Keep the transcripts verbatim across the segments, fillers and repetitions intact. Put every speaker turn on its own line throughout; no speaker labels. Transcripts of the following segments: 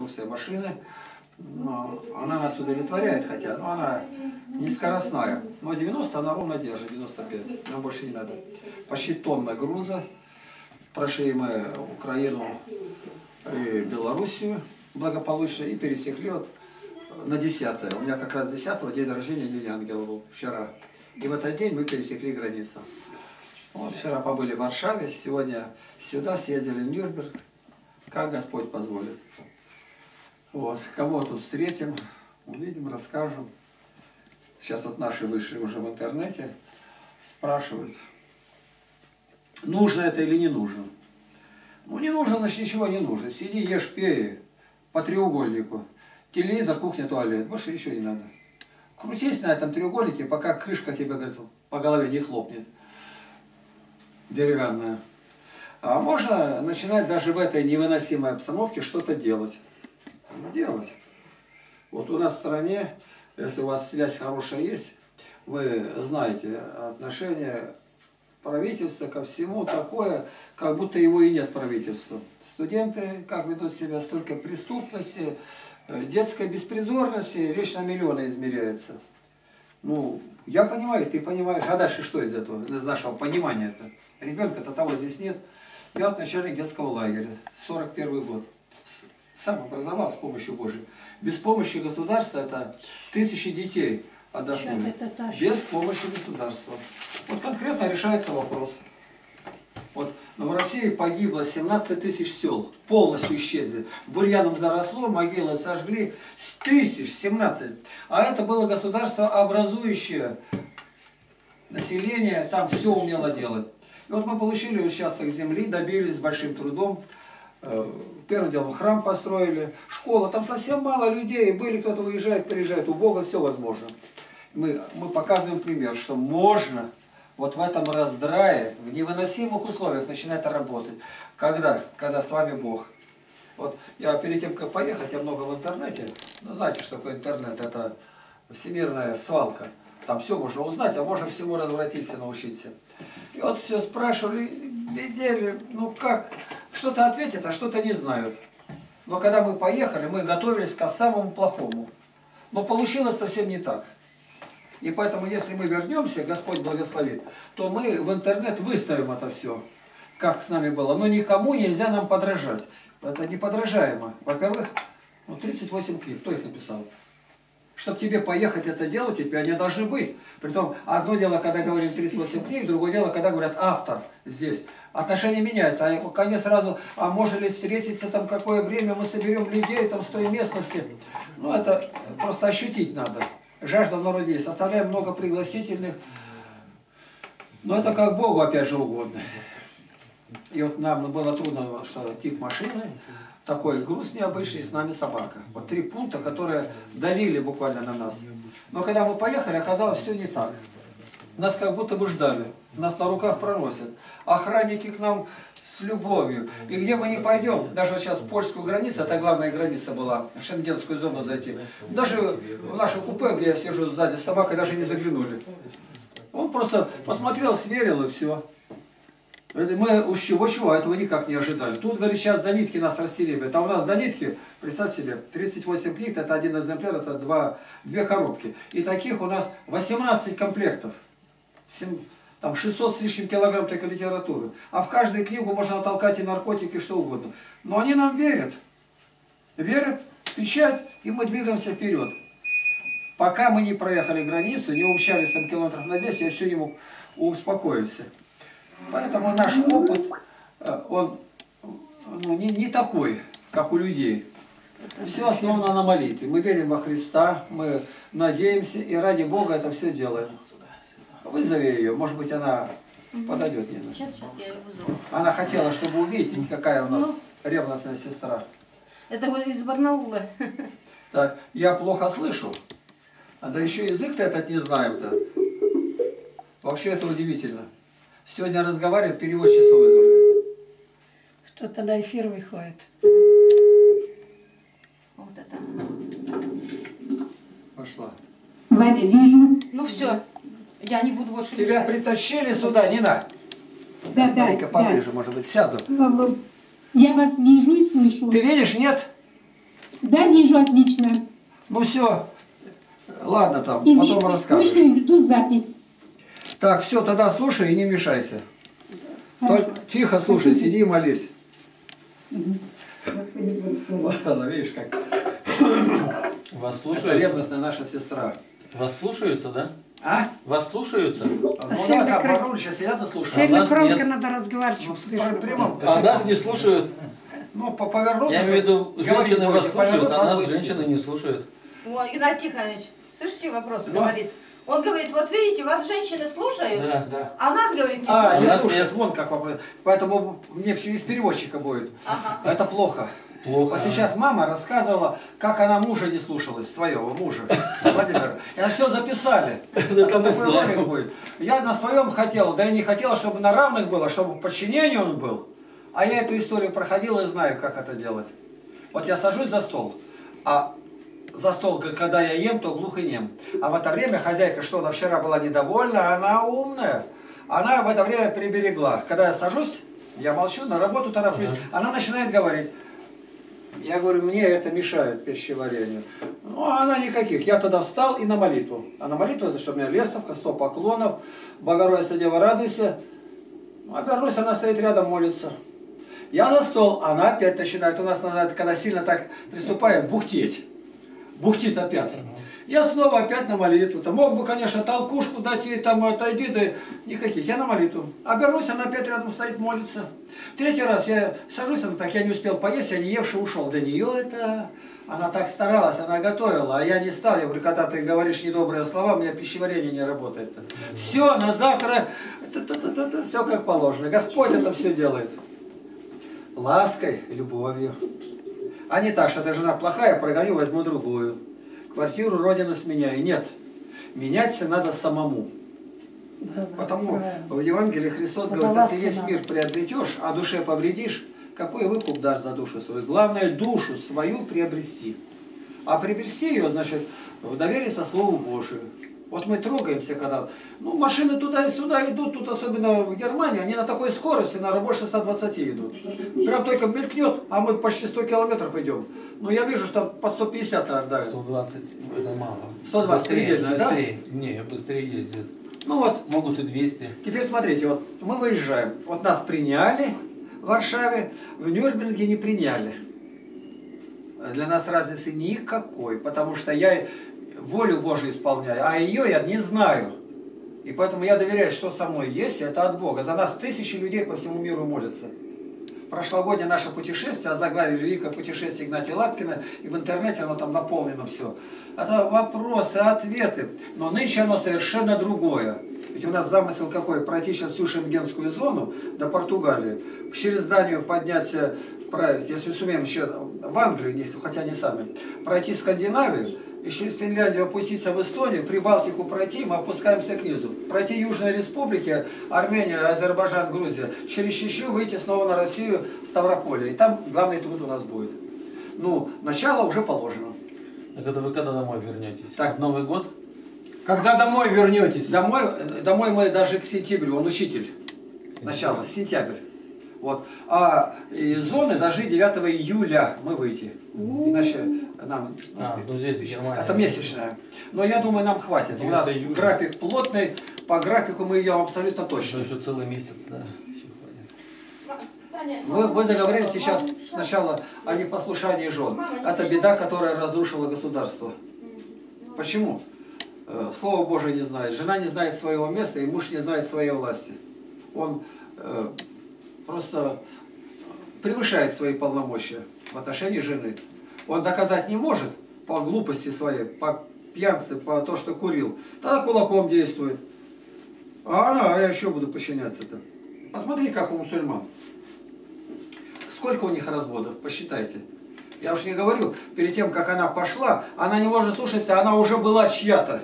все машины. Но она нас удовлетворяет, хотя, но она не скоростная. Но девяносто она ровно держит, девяносто пять. Нам больше не надо. Почти тонна груза. Прошли мы Украину и Белоруссию благополучно и пересекли вот на десятое. У меня как раз десятого день рождения День Ангела был вчера. И в этот день мы пересекли границу. Вот вчера побыли в Варшаве, сегодня сюда съездили в Нюрнберг, как Господь позволит. Вот, кого тут встретим, увидим, расскажем. Сейчас вот наши вышли уже в интернете, спрашивают, нужно это или не нужно. Ну не нужно, значит ничего не нужно. Сиди, ешь, пей по треугольнику. Телевизор, кухня, туалет. Больше ничего не надо. Крутись на этом треугольнике, пока крышка тебе, говорит, по голове не хлопнет. Деревянная. А можно начинать даже в этой невыносимой обстановке что-то делать. Делать. Вот у нас в стране, если у вас связь хорошая есть, вы знаете отношение правительства ко всему такое, как будто его и нет правительства. Студенты как ведут себя, столько преступности, детской беспризорности, речь на миллионы измеряется. Ну, я понимаю, ты понимаешь, а дальше что из этого, из нашего понимания-то? Ребенка-то того здесь нет. Я вот начальник детского лагеря, сорок первый год. Сам образовал с помощью Божьей. Без помощи государства это тысячи детей отдохнули. Без помощи государства. Вот конкретно решается вопрос. Вот в России погибло семнадцать тысяч сел. Полностью исчезли. Бурьяном заросло, могилы сожгли. Тысяч, семнадцать. А это было государство образующее. Население там все умело делать. И вот мы получили участок земли, добились с большим трудом. Первым делом храм построили, школа, там совсем мало людей, были, кто-то уезжает, приезжает, у Бога все возможно. Мы, мы показываем пример, что можно вот в этом раздрае, в невыносимых условиях начинать работать. Когда? Когда с вами Бог. Вот я перед тем, как поехать, я много в интернете, ну знаете, что такое интернет, это всемирная свалка. Там все можно узнать, а можно всему развратиться, научиться. И вот все спрашивали, видели, ну как, что-то ответят, а что-то не знают. Но когда мы поехали, мы готовились к самому плохому. Но получилось совсем не так. И поэтому, если мы вернемся, Господь благословит, то мы в интернет выставим это все, как с нами было. Но никому нельзя нам подражать. Это неподражаемо. Во-первых, ну, тридцать восемь книг, кто их написал? Чтобы тебе поехать это делать, у тебя они должны быть. Притом, одно дело, когда говорим тридцать восемь книг, другое дело, когда говорят автор здесь. Отношения меняются. А они сразу, а может ли встретиться, там какое время мы соберем людей там с той местности. Ну, это просто ощутить надо. Жажда в народе есть. Оставляем много пригласительных. Но это как Богу опять же угодно. И вот нам было трудно, что тип машины. Такой груз необычный, с нами собака. Вот три пункта, которые давили буквально на нас. Но когда мы поехали, оказалось все не так. Нас как будто бы ждали. Нас на руках проносят. Охранники к нам с любовью. И где мы не пойдем, даже вот сейчас польскую границу, это главная граница была, в шенгенскую зону зайти. Даже в наше купе, где я сижу сзади с собакой, даже не заглянули. Он просто посмотрел, сверил и все. Мы уж чего-чего, этого никак не ожидали. Тут, говорит, сейчас до нитки нас растеребят. А у нас до нитки, представь себе, тридцать восемь книг, это один экземпляр, это два, две коробки. И таких у нас восемнадцать комплектов. Там шестьсот с лишним килограмм такой литературы. А в каждую книгу можно натолкать и наркотики, и что угодно. Но они нам верят. Верят, печать, и мы двигаемся вперед. Пока мы не проехали границу, не умчались там километров на двести, я все не мог успокоиться. Поэтому наш опыт, он ну, не, не такой, как у людей. Все основано на молитве. Мы верим во Христа, мы надеемся и ради Бога это все делаем. Вызови ее, может быть она подойдет.
Сейчас, сейчас я ее вызову.
Она хотела, чтобы увидеть, какая у нас ну, ревностная сестра.
Это вот из Барнаула.
Так, я плохо слышу, да еще язык-то этот не знаем-то. Вообще это удивительно. Сегодня разговариваем, переводчество вызвали.
Кто-то на эфир выходит.
Вот это.
Пошла.
Ваня, вижу.
Ну все, я не буду больше
Тебя
мешать.
притащили сюда, Нина.
Да, да,
Дай-ка поближе,
да.
может быть, сяду.
Я вас вижу и слышу.
Ты видишь, нет?
Да, вижу, отлично.
Ну все, ладно там,
И
потом
ви-
расскажешь.
слышу и веду запись.
Так, все, тогда слушай и не мешайся.
Хорошо.
Только тихо слушай, сиди и молись.
Господи, Боже.
Ладно, видишь, как
Вас
это
слушаются?
ревностная наша сестра.
Вас слушаются, да?
А?
Вас слушаются?
Ну
сильно
да, там
кры-
вокруг сейчас сидят и слушают.
Сильно
нас
громко
нет.
надо разговаривать, чтобы
При-
слышно.
прямом-
А нас не слушают.
Ну, по- повернуться.
Я имею в виду,
говорить
женщины вас
будете,
слушают,
повернуться,
а
вас
нас
будет
женщины
видно.
не слушают.
О, Игнатий Тихонович, слышите вопрос?
Да.
Говорит. Он говорит, вот видите, вас женщины слушают,
Да.
Да.
а нас, говорит, не
А, не
слушают.
нас
слушают,
нет.
вон как вопрос. Поэтому мне через переводчика будет.
Ага.
Это плохо.
Плохо.
Вот сейчас мама рассказывала, как она мужа не слушалась, своего мужа, Владимира. И они все записали.
Да, там мы
Такой
знаем.
ролик будет. Я на своем хотел, да и не хотела, чтобы на равных было, чтобы в подчинении он был. А я эту историю проходил и знаю, как это делать. Вот я сажусь за стол, а за стол, к- когда я ем, то глух и нем. А в это время хозяйка, что она вчера была недовольна, она умная. Она в это время приберегла. Когда я сажусь, я молчу, на работу тороплюсь, она начинает говорить. Я говорю, мне это мешает пищеварению. Ну, а она никаких. Я тогда встал и на молитву. А на молитву, это что у меня лестовка, сто поклонов, Богородица, Дева, радуйся. Обернусь, она стоит рядом, молится. Я за стол, она опять начинает, у нас называют, когда сильно так приступает, бухтеть. Бухтит опять. Я снова опять на молитву. Там мог бы, конечно, толкушку дать ей, там, отойди, да никаких. Я на молитву. Обернусь, она опять рядом стоит, молится. Третий раз я сажусь, она так, я не успел поесть, я не евший ушел. Для нее это... Она так старалась, она готовила, а я не стал. Я говорю, когда ты говоришь недобрые слова, у меня пищеварение не работает. Все, на завтра, все как положено. Господь это все делает. Лаской, любовью. А не так, что эта жена плохая, прогоню, возьму другую. Квартиру, родину сменяю. Нет. Меняться надо самому.
Да, да,
Потому
правильно.
в Евангелии Христос говорит,
Подаваться
если весь
надо.
мир приобретешь, а душе повредишь, какой выкуп дашь за душу свою? Главное, душу свою приобрести. А приобрести ее, значит, довериться Слову Божию. Вот мы трогаемся, когда... Ну, машины туда и сюда идут, тут особенно в Германии, они на такой скорости, на больше ста двадцати идут. Прям только мелькнет, а мы почти сто километров идем. Ну, я вижу, что под сто пятьдесят, наверное, давит.
сто двадцать это мало.
сто двадцать
Быстрее,
предельно, да?
быстрее. Не, быстрее ездят.
Ну вот,
Могут и двести.
теперь смотрите, вот мы выезжаем. Вот нас приняли в Варшаве, в Нюрнберге не приняли. Для нас разницы никакой, потому что я волю Божию исполняю, а ее я не знаю. И поэтому я доверяю, что со мной есть, это от Бога. За нас тысячи людей по всему миру молятся. Прошлогоднее наше путешествие, озаглавили «Великое путешествие» Игнатия Лапкина, и в интернете оно там наполнено все. Это вопросы, ответы, но нынче оно совершенно другое. Ведь у нас замысел какой? Пройти сейчас всю Шенгенскую зону до Португалии, через Данию подняться, если сумеем еще в Англию, хотя не сами, пройти Скандинавию, и через Финляндию опуститься в Эстонию, Прибалтику пройти, мы опускаемся к низу. Пройти Южные республики, Армения, Азербайджан, Грузия, через Чечню выйти снова на Россию, Ставрополье. И там главный труд у нас будет. Ну, начало уже положено.
А когда вы когда домой вернетесь?
Так.
В Новый год?
Когда домой вернетесь? Домой, домой мы даже к сентябрю, он учитель. Начало, сентябрь. Вот. А из зоны даже девятого июля мы выйти. Иначе нам...
А, ну здесь Германия.
Это месячная. Но я думаю, нам хватит. У нас
июля.
график плотный. По графику мы идем абсолютно
Что
точно.
еще целый месяц, да. Еще хватит.
Таня,
Вы, вы заговорили
мама,
сейчас
мама,
сначала о непослушании жен.
Мама, не
Это
пришла?
беда, которая разрушила государство. Почему? Э, Слово Божие не знает. Жена не знает своего места, и муж не знает своей власти. Он э, просто превышает свои полномочия в отношении жены. Он доказать не может по глупости своей, по пьянстве, по то, что курил. Тогда кулаком действует. А она, а я еще буду подчиняться-то. Посмотри, как у мусульман. Сколько у них разводов, посчитайте. Я уж не говорю, перед тем, как она пошла, она не может слушаться, она уже была чья-то.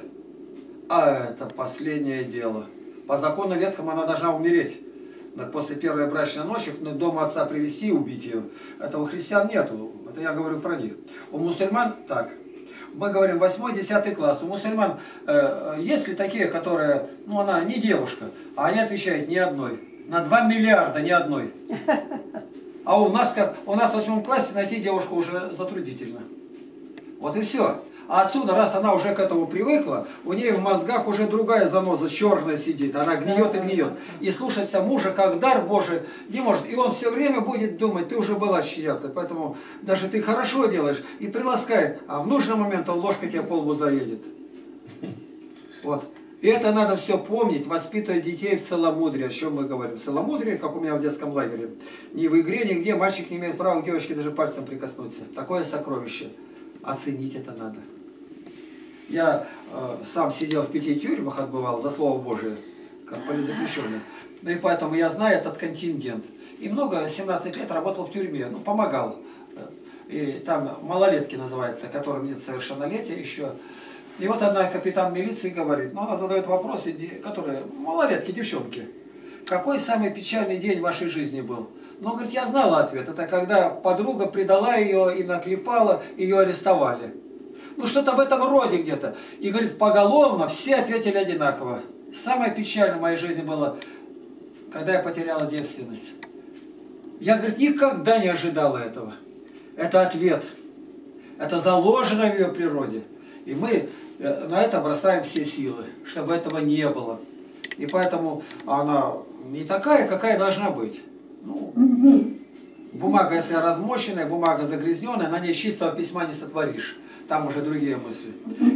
А это последнее дело. По закону ветхому она должна умереть. После первой брачной ночи к дому отца привести и убить ее. Это у христиан нету. Это я говорю про них. У мусульман так. Мы говорим восьмой-десятый класс. У мусульман э, есть ли такие, которые, ну она не девушка, а они отвечают ни одной. На два миллиарда ни одной. А у нас как, у нас в восьмом классе найти девушку уже затруднительно. Вот и все. А отсюда, раз она уже к этому привыкла, у нее в мозгах уже другая заноза черная сидит, она гниет и гниет. И слушаться мужа как дар Божий не может. И он все время будет думать, ты уже была чья-то, поэтому даже ты хорошо делаешь и приласкает, а в нужный момент он ложкой тебе по лбу заедет. Вот. И это надо все помнить, воспитывать детей в целомудрии, о чем мы говорим. Целомудрие, как у меня в детском лагере. Ни в игре, нигде мальчик не имеет права к девочке даже пальцем прикоснуться. Такое сокровище. Оценить это надо. Я э, сам сидел в пяти тюрьмах, отбывал за Слово Божие, как политзаключенный. Ну и поэтому я знаю этот контингент. И много, семнадцать лет работал в тюрьме, ну помогал. И там малолетки называется, которым нет совершеннолетия еще. И вот одна капитан милиции говорит, ну она задает вопросы, которые, малолетки, девчонки. Какой самый печальный день в вашей жизни был? Ну, говорит, я знала ответ. Это когда подруга предала ее и наклепала, ее арестовали. Ну, что-то в этом роде где-то. И, говорит, поголовно все ответили одинаково. Самое печальное в моей жизни было, когда я потеряла девственность. Я, говорит, никогда не ожидала этого. Это ответ. Это заложено в ее природе. И мы на это бросаем все силы, чтобы этого не было. И поэтому она не такая, какая должна быть. Ну,
Здесь.
бумага, если размоченная, бумага загрязненная, на ней чистого письма не сотворишь. Там уже другие мысли.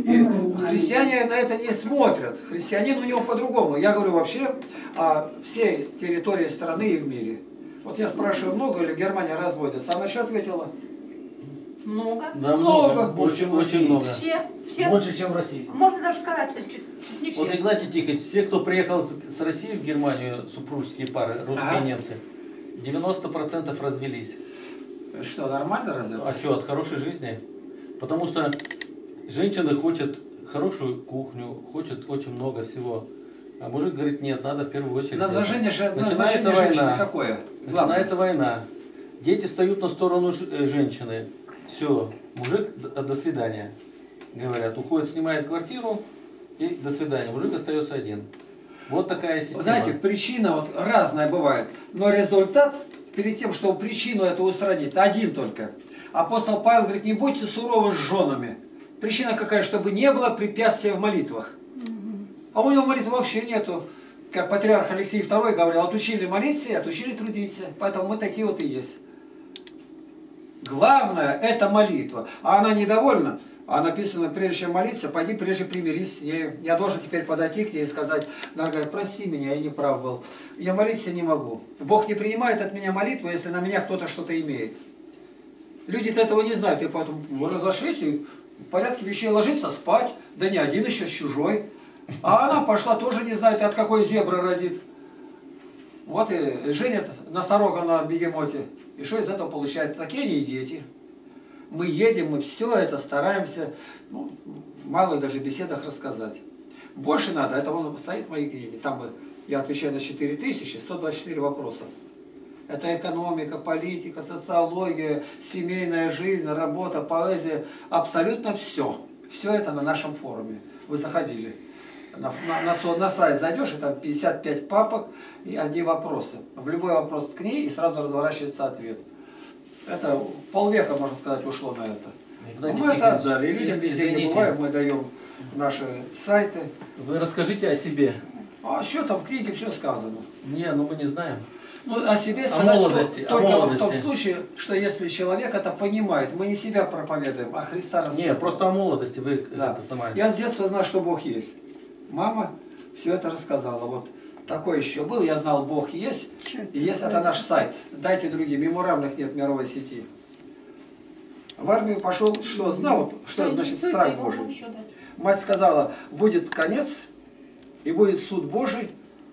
И христиане на это не смотрят. Христианин у него по-другому. Я говорю вообще о всей территории страны и в мире. Вот я спрашиваю, много ли в Германии разводятся? Она что ответила?
Много.
Да,
Много.
много. Очень, очень много.
Все, все.
Больше, чем в России.
Можно даже сказать, чуть не все.
Вот Игнатий Тихонович, все, кто приехал с России в Германию, супружеские пары, русские
Ага.
и немцы, девяносто процентов развелись.
Что, нормально разве?
А что, от хорошей жизни? Потому что женщина хочет хорошую кухню, хочет очень много всего. А мужик говорит, нет, надо в первую очередь.
Назначение, же,
Начинается
назначение женщины
война.
какое? Главное.
Начинается война. Дети встают на сторону ж- э, женщины. Все, мужик, д- до свидания. Говорят, уходит, снимает квартиру и до свидания. Мужик остается один. Вот такая система.
Знаете, причина вот разная бывает, но результат перед тем, чтобы причину эту устранить, один только. Апостол Павел говорит, не будьте суровы с женами. Причина какая, чтобы не было препятствия в молитвах. А у него молитвы вообще нету. Как патриарх Алексей второй говорил, отучили молиться и отучили трудиться. Поэтому мы такие вот и есть. Главное это молитва. А она недовольна. А написано, прежде чем молиться, пойди прежде примирись с ней. Я должен теперь подойти к ней и сказать, дорогая, прости меня, я не прав был. Я молиться не могу. Бог не принимает от меня молитву, если на меня кто-то что-то имеет. Люди-то этого не знают, и поэтому разошлись и в порядке вещей ложиться спать, да не один еще, с чужой. А она пошла, тоже не знает, от какой зебры родит. Вот и женят носорога на бегемоте. И что из этого получается? Такие они и дети. Мы едем, мы все это стараемся, ну, в малых даже беседах рассказать. Больше надо, это он стоит в моей книге, там я отвечаю на четыре тысячи сто двадцать четыре вопроса. Это экономика, политика, социология, семейная жизнь, работа, поэзия, абсолютно все. Все это на нашем форуме. Вы заходили. На, на, на, на сайт зайдешь, и там пятьдесят пять папок и одни вопросы. В любой вопрос ткни, и сразу разворачивается ответ. Это полвека, можно сказать, ушло на это. Но мы это отдали. И людям везде не бываем, мы даем наши сайты.
Вы расскажите о себе.
А что там в книге все сказано?
Не, ну мы не знаем.
Ну, о себе
О
сказать
молодости, о
только
молодости.
в том случае, что если человек это понимает, мы не себя проповедуем, а Христа распятого.
Нет, просто о молодости вы
Да.
это сама.
Я с детства знал, что Бог есть. Мама все это рассказала. Вот такой еще был, я знал, Бог есть. И есть это наш сайт. Дайте другим, ему равных нет в мировой сети. В армию пошел, что знал, что значит страх Божий. Мать сказала, будет конец, и будет суд Божий,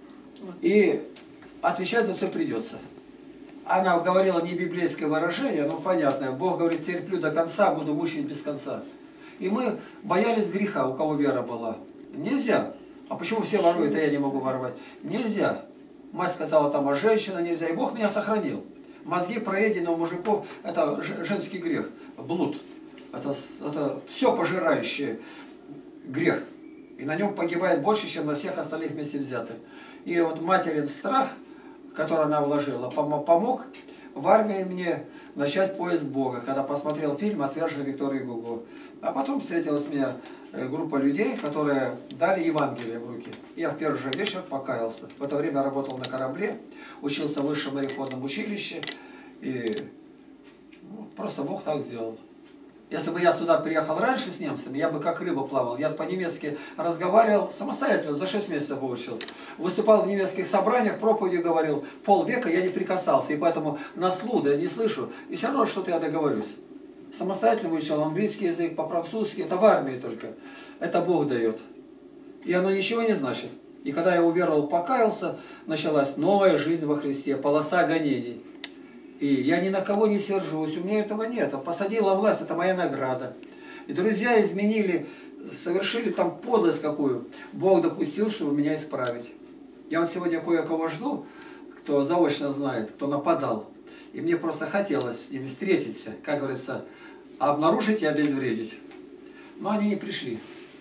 и отвечать за все придется. Она говорила не библейское выражение, но понятное. Бог говорит, терплю до конца, буду мучить без конца. И мы боялись греха, у кого вера была. Нельзя. А почему все воруют, а я не могу воровать? Нельзя. Мать сказала, там, а женщина нельзя. И Бог меня сохранил. Мозги проедены у мужиков, это женский грех, блуд. Это, это все пожирающий грех. И на нем погибает больше, чем на всех остальных вместе взятых. И вот материн страх, который она вложила, помог в армии мне начать поиск Бога, когда посмотрел фильм «Отверженный Виктора Гюго». А потом встретилась мне группа людей, которые дали Евангелие в руки. Я в первый же вечер покаялся. В это время работал на корабле, учился в высшем мореходном училище. И ну, просто Бог так сделал. Если бы я сюда приехал раньше с немцами, я бы как рыба плавал. Я по-немецки разговаривал самостоятельно, за шесть месяцев выучил. Выступал в немецких собраниях, проповеди говорил. Полвека я не прикасался, и поэтому на слух да не слышу. И все равно что-то я договорюсь. Самостоятельно выучил английский язык, по-французски. Это в армии только. Это Бог дает. И оно ничего не значит. И когда я уверовал, покаялся, началась новая жизнь во Христе, полоса гонений. И я ни на кого не сержусь, у меня этого нет. Посадила власть, это моя награда. И друзья изменили, совершили там подлость какую. Бог допустил, чтобы меня исправить. Я вот сегодня кое-кого жду, кто заочно знает, кто нападал. И мне просто хотелось с ними встретиться, как говорится, обнаружить и обезвредить. Но они не пришли.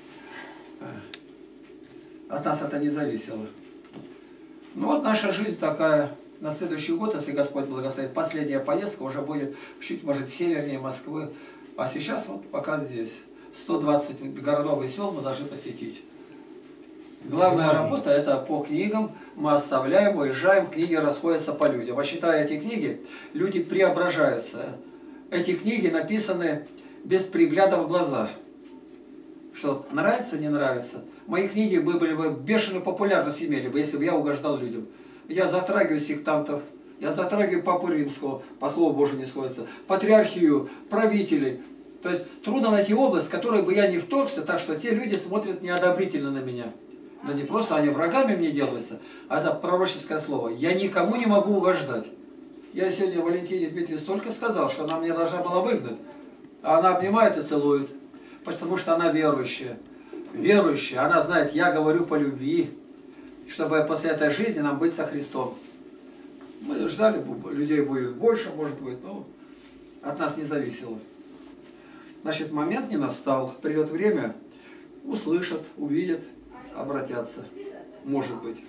От нас это не зависело. Ну вот наша жизнь такая. На следующий год, если Господь благословит, последняя поездка уже будет чуть, может, севернее Москвы. А сейчас вот пока здесь. сто двадцать городов и сел мы должны посетить. Главная работа это по книгам. Мы оставляем, уезжаем, книги расходятся по людям. А читая эти книги, люди преображаются. Эти книги написаны без пригляда в глаза. Что, нравится, не нравится? Мои книги были бы бешеную популярность имели бы, если бы я угождал людям. Я затрагиваю сектантов, я затрагиваю Папу Римского, по Слову Божию не сходится, патриархию, правителей. То есть трудно найти область, в которой бы я не вторгся, так что те люди смотрят неодобрительно на меня. Да не просто они врагами мне делаются, а это пророческое слово. Я никому не могу угождать. Я сегодня Валентине Дмитриевне столько сказал, что она меня должна была выгнать. А она обнимает и целует, потому что она верующая. Верующая, она знает, я говорю по любви. Чтобы после этой жизни нам быть со Христом. Мы ждали, людей будет больше, может быть, но от нас не зависело. Значит, момент не настал. Придет время, услышат, увидят, обратятся. Может быть.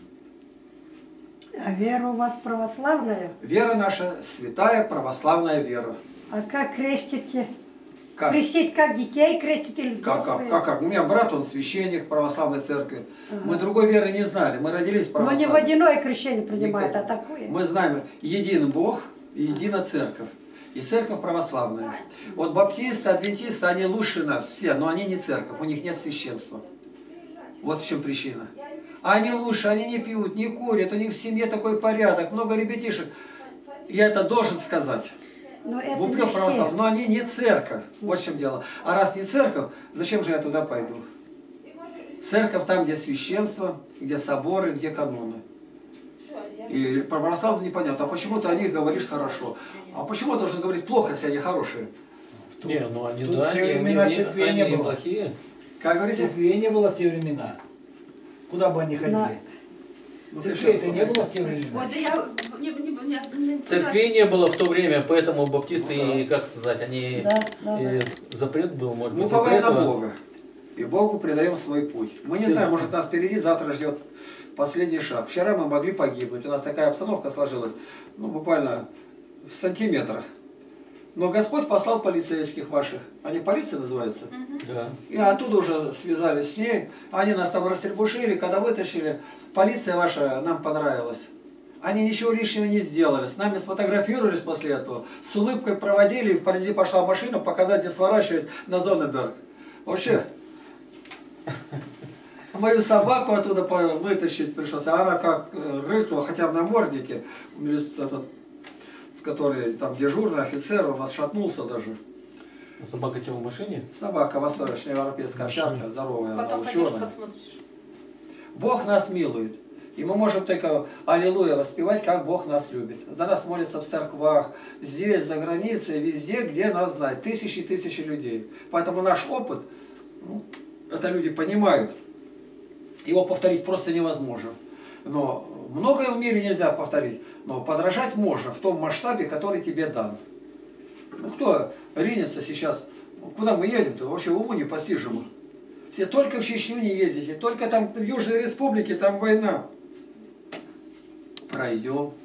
А вера у вас православная?
Вера наша святая православная вера.
А как крестите?
Как?
Крестить как детей крестить или
Как, как,
взрослые?
как, как? У меня брат, он священник в православной церкви. Ага. Мы другой веры не знали. Мы родились в
Но
православной.
не водяное крещение принимает,
Никак.
а такое.
Мы знаем, един Бог и едина церковь. И церковь православная. Вот баптисты, адвентисты, они лучше нас все, но они не церковь, у них нет священства. Вот в чем причина. Они лучше, они не пьют, не курят, у них в семье такой порядок, много ребятишек. Я это должен сказать.
Но это
В упрек
не
православным.
все.
Но они не церковь. Вот в чем дело. А раз не церковь, зачем же я туда пойду? Церковь там, где священство, где соборы, где каноны. И православным непонятно. А почему ты о них говоришь хорошо? А почему ты должен говорить плохо, если они хорошие?
Не, ну они,
Тут
да,
в те
они,
времена
они,
церкви
они
не было.
неплохие.
Как говорите?
Церквей не было в те времена. Куда бы они ходили?
Ну,
Церквей-то не было в те времена.
Вот, да я не, не, не, не
Церквей не было в то время, поэтому баптисты,
Ну,
как сказать, они
Да, да,
и запрет был, может быть,
Мы
из-за
уповаем на
этого.
Бога. И Богу предаем свой путь. Мы не
Все.
знаем, может нас впереди завтра ждет последний шаг. Вчера мы могли погибнуть. У нас такая обстановка сложилась, ну буквально в сантиметрах. Но Господь послал полицейских ваших. Они полиция называются.
Да.
И оттуда уже связались с ней. Они нас там растребушили, когда вытащили. Полиция ваша нам понравилась. Они ничего лишнего не сделали. С нами сфотографировались после этого. С улыбкой проводили. Впереди пошла машина показать, где сворачивать на Зонненберг. Вообще, мою собаку оттуда вытащить пришлось. А она как рыкнула, хотя в наморднике. Этот, который там дежурный офицер, он отшатнулся даже.
А собака что, в машине?
Собака восточноевропейская овчарка, здоровая, она
Потом пойдешь
ученая.
посмотришь.
Бог нас милует. И мы можем только аллилуйя воспевать, как Бог нас любит. За нас молятся в церквах, здесь, за границей, везде, где нас знают. Тысячи и тысячи людей. Поэтому наш опыт, ну, это люди понимают. Его повторить просто невозможно. Но многое в мире нельзя повторить. Но подражать можно в том масштабе, который тебе дан. Ну кто ринется сейчас? Куда мы едем-то? Вообще уму непостижимо. Все только в Чечню не ездите, только там в Южной Республике, там война. Пройдем.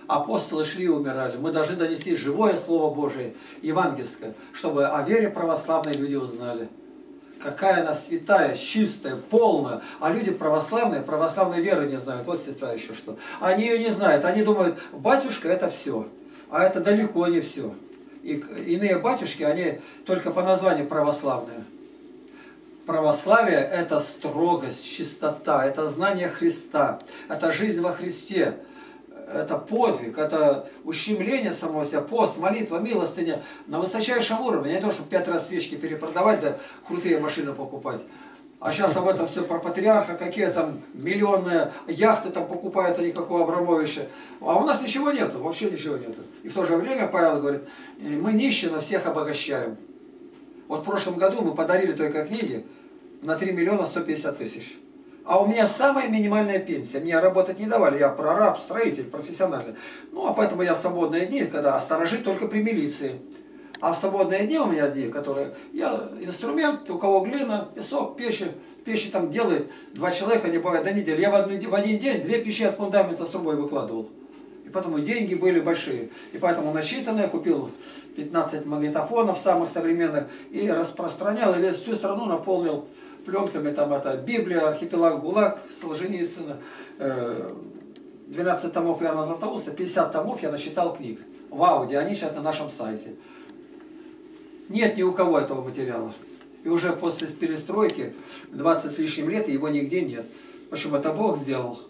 Апостолы шли и умирали. Мы должны донести живое Слово Божие, евангельское, чтобы о вере православной люди узнали. Какая она святая, чистая, полная. А люди православные, православной веры не знают. Вот, сестра, еще что. Они ее не знают. Они думают, батюшка это все. А это далеко не все. И иные батюшки, они только по названию православные. Православие – это строгость, чистота, это знание Христа, это жизнь во Христе, это подвиг, это ущемление самого себя, пост, молитва, милостыня на высочайшем уровне. Не то, чтобы пять раз свечки перепродавать, да крутые машины покупать. А сейчас об этом все про патриарха, какие там миллионные яхты там покупают, а никакого Абрамовича. А у нас ничего нету, вообще ничего нету. И в то же время Павел говорит, мы нищие, но всех обогащаем. Вот в прошлом году мы подарили только книги на три миллиона сто пятьдесят тысяч. А у меня самая минимальная пенсия. Мне работать не давали. Я прораб, строитель, профессиональный. Ну, а поэтому я в свободные дни, когда сторожить только при милиции. А в свободные дни у меня дни, которые... Я инструмент, у кого глина, песок, печи. Печи там делает два человека, не бывает до недели. Я в, одну, в один день две печи от фундамента с трубой выкладывал. И поэтому деньги были большие. И поэтому начитанно я купил пятнадцать магнитофонов самых современных и распространял, и весь всю страну наполнил пленками. Там это Библия, Архипелаг ГУЛАГ, Солженицына, двенадцать томов Иоанна Златоуста, пятьдесят томов я насчитал книг. В ауди, они сейчас на нашем сайте. Нет ни у кого этого материала. И уже после перестройки, двадцать с лишним лет, его нигде нет. Почему? Это Бог сделал.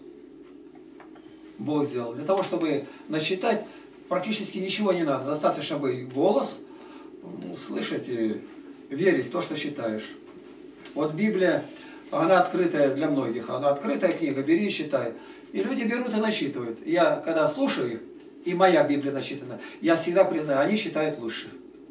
Бог сделал. Для того, чтобы насчитать, практически ничего не надо. Достаточно бы голос, слышать и верить в то, что считаешь. Вот Библия, она открытая для многих. Она открытая книга, бери и читай. И люди берут и насчитывают. Я, когда слушаю их, и моя Библия насчитана, я всегда признаю, они считают лучше.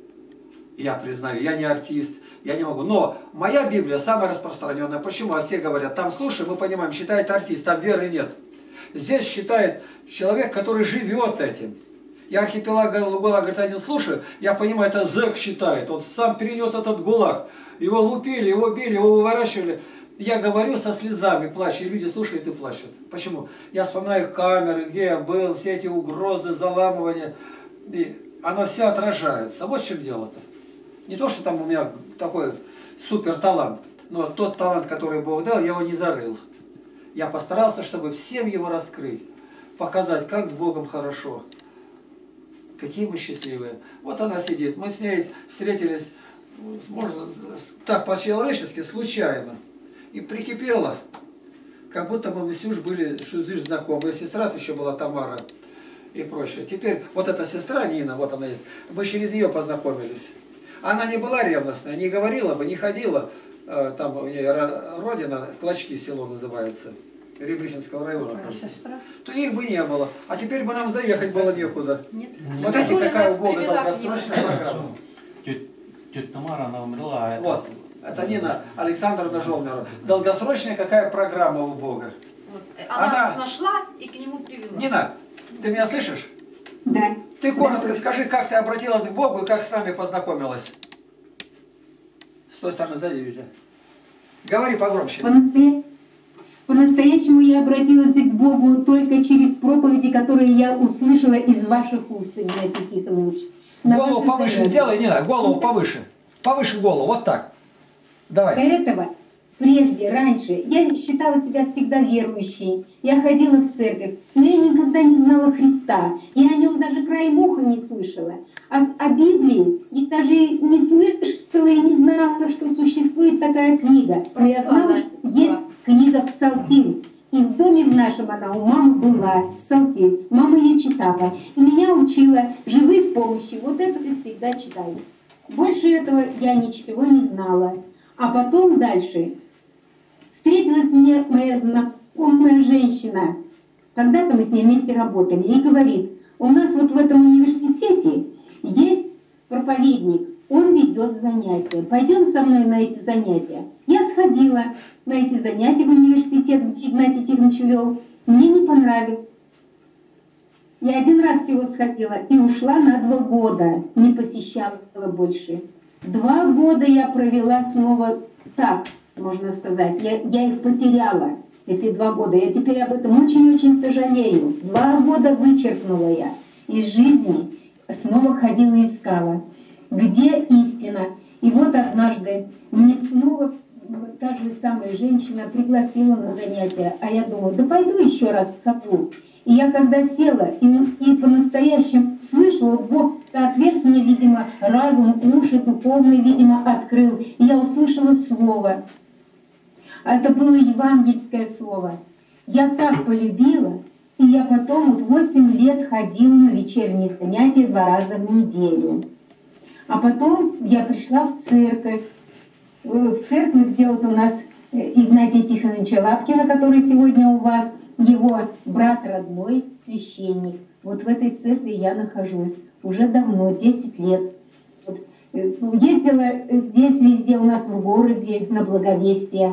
Я признаю, я не артист, я не могу. Но моя Библия самая распространенная. Почему? А все говорят, там слушай, мы понимаем, считает артист, там веры нет. Здесь считает человек, который живет этим. Я Архипелаг ГУЛАГ, говорит, один слушаю, я понимаю, это зэк считает. Он сам перенес этот ГУЛАГ. Его лупили, его били, его выворачивали. Я говорю со слезами, плачу, и люди слушают и плачут. Почему? Я вспоминаю камеры, где я был, все эти угрозы, заламывания. И оно все отражается. Вот в чем дело-то. Не то, что там у меня такой супер талант, но тот талант, который Бог дал, я его не зарыл. Я постарался, чтобы всем его раскрыть, показать, как с Богом хорошо, какие мы счастливые. Вот она сидит, мы с ней встретились, может, так по-человечески, случайно. И прикипела, как будто бы мы всю же были всю жизнь знакомы. Сестра еще была Тамара и прочее. Теперь вот эта сестра Нина, вот она есть, мы через нее познакомились. Она не была ревностная, не говорила бы, не ходила. Там у нее родина, Клочки село называется, Ребрихинского района. То их бы не было. А теперь бы нам заехать было некуда. Нет. Смотрите, какая у Бога долгосрочная программа.
Тетя Тамара, она умерла. А
вот. Это Нина Александровна Жолнера. Долгосрочная какая программа у Бога.
Вот. Она, она нашла и к нему привела.
Нина, ты меня слышишь?
Да.
Ты коротко скажи, как ты обратилась к Богу и как с нами познакомилась. С той стороны, сзади, Витя. Говори погромче.
По-настоящему, по-настоящему я обратилась к Богу только через проповеди, которые я услышала из ваших уст, Игнатий Тихонович.
Голову повыше занятия. Сделай, Нина, голову повыше. Повыше голову, вот так. Давай.
До этого, прежде, раньше, я считала себя всегда верующей. Я ходила в церковь, но я никогда не знала Христа. Я о нем даже краем уха не слышала. А о Библии я даже не слышала и не знала, что существует такая книга. Но я знала, что есть книга «Псалтирь». И в доме в нашем она у мамы была, «Псалтирь». Мама ее читала. И меня учила «Живы в помощи». Вот это ты всегда читай. Больше этого я ничего не знала. А потом дальше встретилась мне моя знакомая женщина. Когда-то мы с ней вместе работали. И говорит, у нас вот в этом университете есть проповедник. Он ведет занятия. Пойдем со мной на эти занятия. Я сходила на эти занятия в университет, где Игнатий Тихонович вел. Мне не понравилось. Я один раз всего сходила и ушла на два года. Не посещала больше. Два года я провела снова так, можно сказать. Я, я их потеряла. эти два года. Я теперь об этом очень-очень сожалею. Два года вычеркнула я из жизни, снова ходила и искала. Где истина? И вот однажды мне снова та же самая женщина пригласила на занятия, а я думаю, да пойду еще раз схожу. И я когда села и, и по-настоящему слышала, вот Бог отверз мне, видимо, разум, уши духовные, видимо, открыл. И я услышала слово. А это было евангельское слово. Я так полюбила, и я потом вот восемь лет ходила на вечерние занятия два раза в неделю. А потом я пришла в церковь, в церковь, где вот у нас Игнатия Тихоновича Лапкина, который сегодня у вас, его брат родной, священник. Вот в этой церкви я нахожусь уже давно, десять лет. Вот. Ездила здесь, везде у нас в городе, на Благовестие.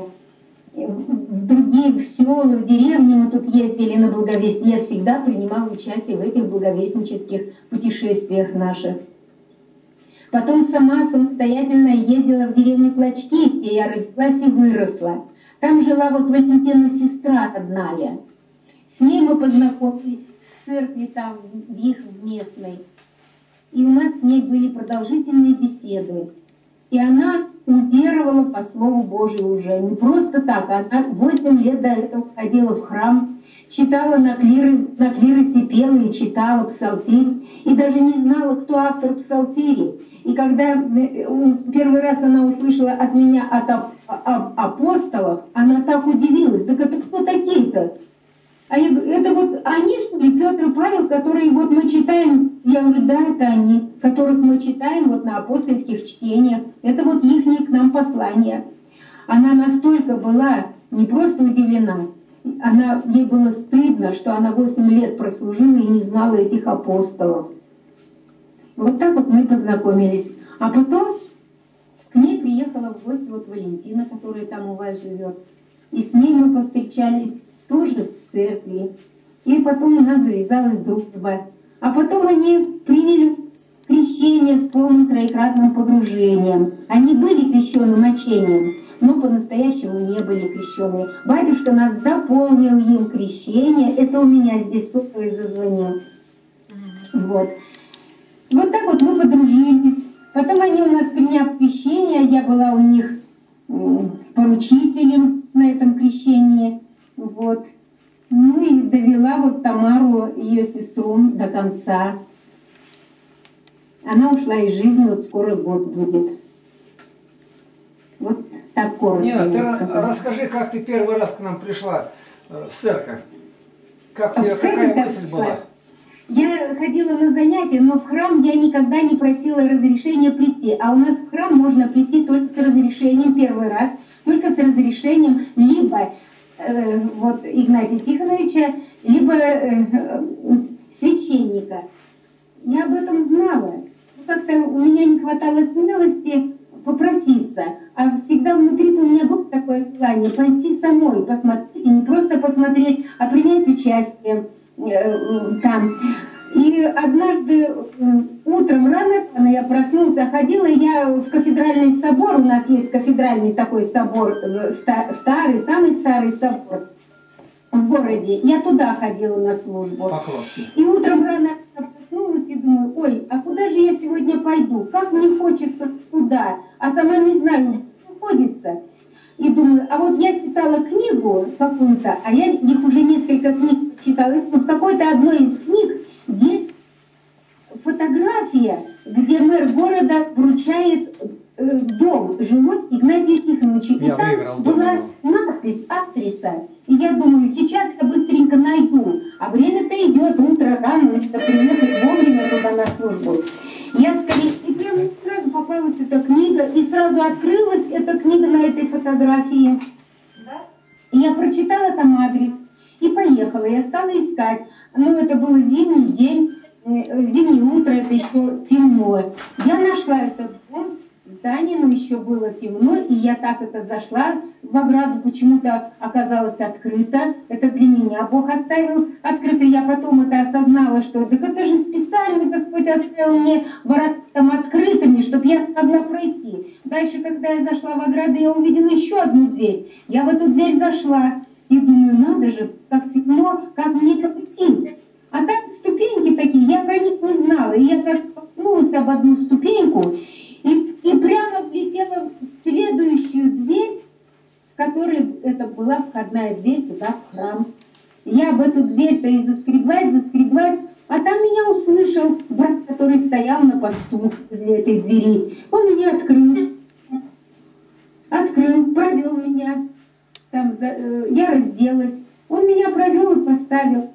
В другие в села, в деревни мы тут ездили на Благовестие. Я всегда принимала участие в этих благовестнических путешествиях наших. Потом сама самостоятельно ездила в деревню Клочки, где я родилась и выросла. Там жила вот Валентина сестра родная. С ней мы познакомились в церкви там, в их местной. И у нас с ней были продолжительные беседы. И она уверовала по Слову Божию уже. Не просто так. Она восемь лет до этого ходила в храм, читала на клиросе, на клиросе пела и читала псалтирь. И даже не знала, кто автор псалтири. И когда первый раз она услышала от меня от апостолов, она так удивилась. Так это кто такие-то? А я говорю, это вот они, что ли, Петр и Павел, которые вот мы читаем, я говорю, да, это они, которых мы читаем вот на апостольских чтениях. Это вот ихние к нам послания. Она настолько была не просто удивлена, она, ей было стыдно, что она восемь лет прослужила и не знала этих апостолов. Вот так вот мы познакомились. А потом к ней приехала в гости вот Валентина, которая там у вас живет. И с ней мы повстречались тоже в церкви. И потом у нас завязалась дружба. А потом они приняли крещение с полным троекратным погружением. Они были крещены мочением, но по-настоящему не были крещены. Батюшка нас дополнил им крещение. Это у меня здесь сотовый зазвонил. Вот. Вот так вот мы подружились. Потом они у нас, приняв крещение, я была у них поручителем на этом крещении. Вот. Ну и довела вот Тамару, ее сестру, до конца. Она ушла из жизни, вот скоро год будет. Вот так коротко.
Нина, ты сказала. Расскажи, как ты первый раз к нам пришла в церковь. Как у тебя, какая мысль пришла? Была?
Я ходила на занятия, но в храм я никогда не просила разрешения прийти. А у нас в храм можно прийти только с разрешением первый раз, только с разрешением либо э, вот, Игнатия Тихоновича, либо э, священника. Я об этом знала. Как-то у меня не хватало смелости попроситься. А всегда внутри-то у меня было такое желание пойти самой, посмотреть, и не просто посмотреть, а принять участие там. И однажды утром рано я проснулся, ходила я в кафедральный собор, у нас есть кафедральный такой собор, старый, самый старый собор в городе. Я туда ходила на службу. И утром рано я проснулась и думаю, ой, а куда же я сегодня пойду? Как мне хочется туда, а сама не знаю, что ходится. И думаю, а вот я читала книгу какую-то, а я их уже несколько книг читала. И в какой-то одной из книг есть фотография, где мэр города вручает э, дом жилой Игнатию Тихоновичу. И
я
там была надпись актриса. И я думаю, сейчас я быстренько найду. А время-то идет, утро рано, надо приехать вовремя туда на службу. Я скорее, и прямо сразу попалась эта книга, и сразу открылась эта книга на этой фотографии.
Да?
И я прочитала там адрес и поехала. Я стала искать. Ну, это был зимний день, зимнее утро, это еще темно. Я нашла этот дом, здание, но еще было темно, и я так это зашла в ограду, почему-то оказалось открыто. Это для меня Бог оставил открыто. Я потом это осознала, что так это же специально Господь оставил мне ворота там открытыми, чтобы я могла пройти. Дальше, когда я зашла в ограду, я увидела еще одну дверь. Я в эту дверь зашла. И думаю, надо же, как темно, как мне пойти. А там ступеньки такие, я про них не знала. И я как толкнулась об одну ступеньку и, и прямо влетела в следующую дверь, в которой это была входная дверь туда, в храм. Я об эту дверь-то и заскреблась, заскреблась, а там меня услышал брат, который стоял на посту возле этой двери. Он меня открыл. Открыл, провел меня. Там за, э, я разделась. Он меня провел и поставил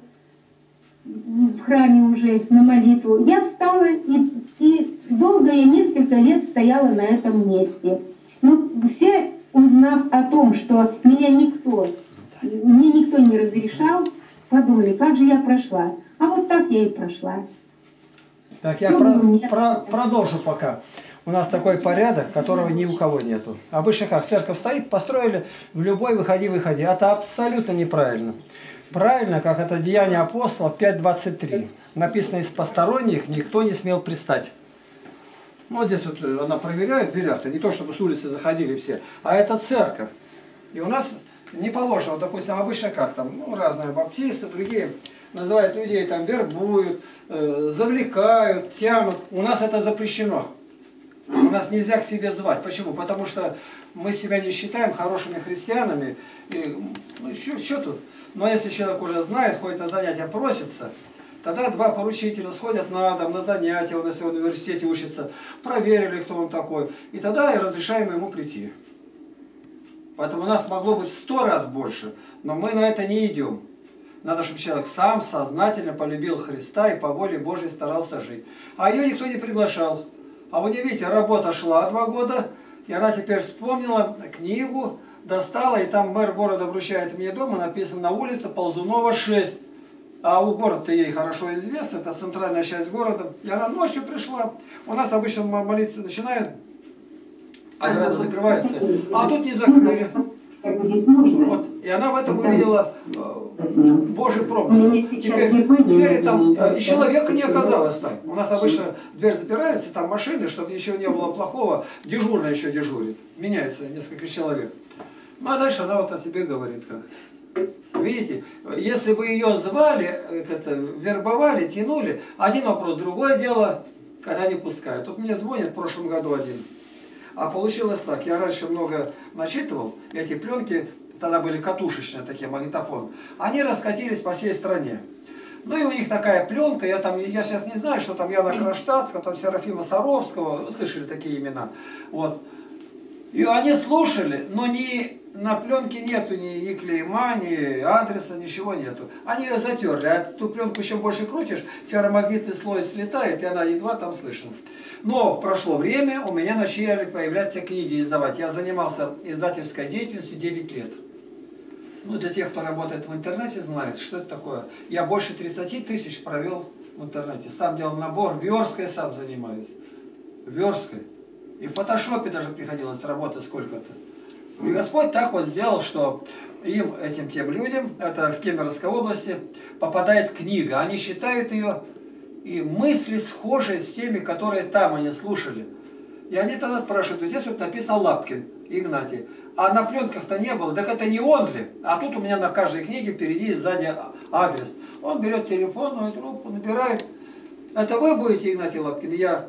в храме уже на молитву. Я встала, и, и долго я несколько лет стояла на этом месте. Ну, все, узнав о том, что меня никто, мне никто не разрешал, подумали, как же я прошла. А вот так я и прошла.
Так, я про, про, продолжу пока. У нас такой порядок, которого ни у кого нету. Обычно как, церковь стоит, построили, в любой выходи, выходи. Это абсолютно неправильно. Правильно, как это Деяния апостолов пять двадцать три. Написано, из посторонних никто не смел пристать. Ну, вот здесь вот она проверяет в дверях-то, не то, чтобы с улицы заходили все, а это церковь. И у нас не положено, допустим, обычно как там, ну, разные баптисты, другие называют людей, там, вербуют, э, завлекают, тянут. У нас это запрещено. У нас нельзя к себе звать. Почему? Потому что мы себя не считаем хорошими христианами. И, ну, что, что тут? Но если человек уже знает, ходит на занятия, просится, тогда два поручителя сходят на дом, на занятия, он если в университете учится, проверили, кто он такой, и тогда и разрешаем ему прийти. Поэтому у нас могло быть в сто раз больше, но мы на это не идем. Надо, чтобы человек сам сознательно полюбил Христа и по воле Божьей старался жить. А ее никто не приглашал. А вы не видите, работа шла два года, и она теперь вспомнила книгу, достала, и там мэр города вручает мне дома, написано на улице Ползунова шесть. А у города-то ей хорошо известно, это центральная часть города. И она ночью пришла. У нас обычно молиться начинают, а города закрываются. А тут не закрыли. Вот. И она в этом увидела э, Божий промысел. Теперь, теперь там э, и человека не оказалось там. У нас обычно дверь запирается, там машины, чтобы ничего не было плохого, дежурный еще дежурит. Меняется несколько человек. Ну а дальше она вот о себе говорит как. Видите, если бы ее звали, это, вербовали, тянули, один вопрос, другое дело, когда не пускают. Тут мне звонит в прошлом году один. А получилось так, я раньше много начитывал, эти пленки, тогда были катушечные такие, магнитофон, они раскатились по всей стране. Ну и у них такая пленка, я там, я сейчас не знаю, что там Яна Кронштадтского, там Серафима Саровского, вы слышали такие имена, вот. И они слушали, но ни на пленке нету ни, ни клейма, ни адреса, ничего нету. Они ее затерли, а ту пленку еще больше крутишь, ферромагнитный слой слетает, и она едва там слышна. Но прошло время, у меня начали появляться книги издавать. Я занимался издательской деятельностью девять лет. Ну, для тех, кто работает в интернете, знает, что это такое. Я больше тридцати тысяч провел в интернете. Сам делал набор, версткой сам занимаюсь. Версткой. И в фотошопе даже приходилось работать сколько-то. И Господь так вот сделал, что им, этим тем людям, это в Кемеровской области, попадает книга. Они считают ее, и мысли схожие с теми, которые там они слушали. И они тогда спрашивают, здесь вот написано Лапкин, Игнатий. А на пленках-то не было, так это не он ли? А тут у меня на каждой книге впереди и сзади адрес. Он берет телефонную трубку, набирает. Это вы будете, Игнатий Лапкин? Я.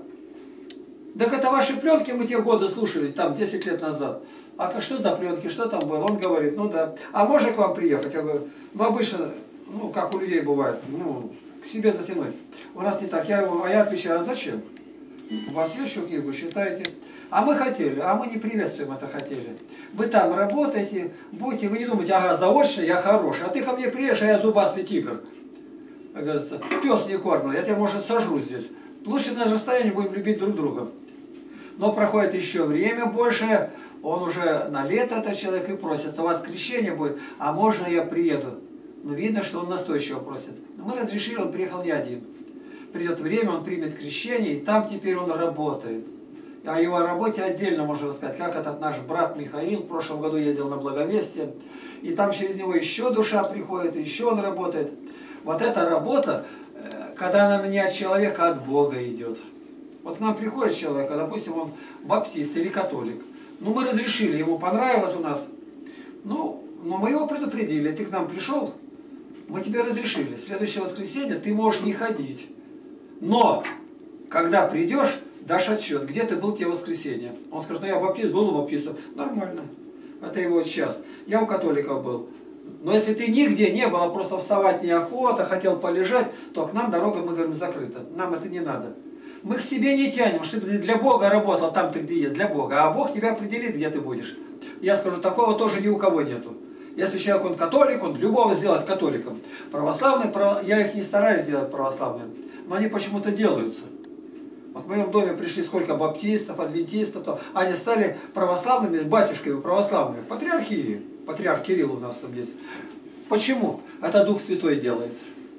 Так это ваши пленки, мы те годы слушали, там, десять лет назад. А что за пленки, что там было? Он говорит, ну да. А можно к вам приехать? Я говорю, ну обычно, ну как у людей бывает, ну к себе затянуть. У нас не так. Я его, а я отвечаю, а зачем? У вас есть еще книгу, считаете? А мы хотели, а мы не приветствуем это хотели. Вы там работаете, будете, вы не думаете, ага, заочно я хороший, а ты ко мне приедешь, а я зубастый тигр. Как говорится, пес не кормлен, я тебя, может, сажу здесь. Лучше на расстоянии будем любить друг друга. Но проходит еще время больше, он уже на лето, этот человек, и просит, у вас крещение будет, а можно я приеду? Ну, видно, что он настойчиво просит. Мы разрешили, он приехал не один. Придет время, он примет крещение, и там теперь он работает. О его работе отдельно можно рассказать, как этот наш брат Михаил в прошлом году ездил на Благовестие, и там через него еще душа приходит, еще он работает. Вот эта работа, когда она не от человека, а от Бога идет. Вот к нам приходит человек, а, допустим, он баптист или католик. Ну, мы разрешили, ему понравилось у нас. Ну, Но мы его предупредили, ты к нам пришел, мы тебе разрешили. Следующее воскресенье ты можешь не ходить. Но, когда придешь, дашь отчет, где ты был те воскресенья. Он скажет, ну я баптист, был у баптиста. Нормально. Это его вот сейчас. Я у католиков был. Но если ты нигде не был, а просто вставать неохота, хотел полежать, то к нам дорога, мы говорим, закрыта. Нам это не надо. Мы к себе не тянем, чтобы ты для Бога работал там ты где есть, для Бога. А Бог тебя определит, где ты будешь. Я скажу, такого тоже ни у кого нету. Если человек, он католик, он любого сделать католиком. Православный, я их не стараюсь сделать православными, но они почему-то делаются. Вот в моем доме пришли сколько баптистов, адвентистов, то они стали православными, батюшками православными. Патриархии, патриарх Кирилл у нас там есть. Почему? Это Дух Святой делает.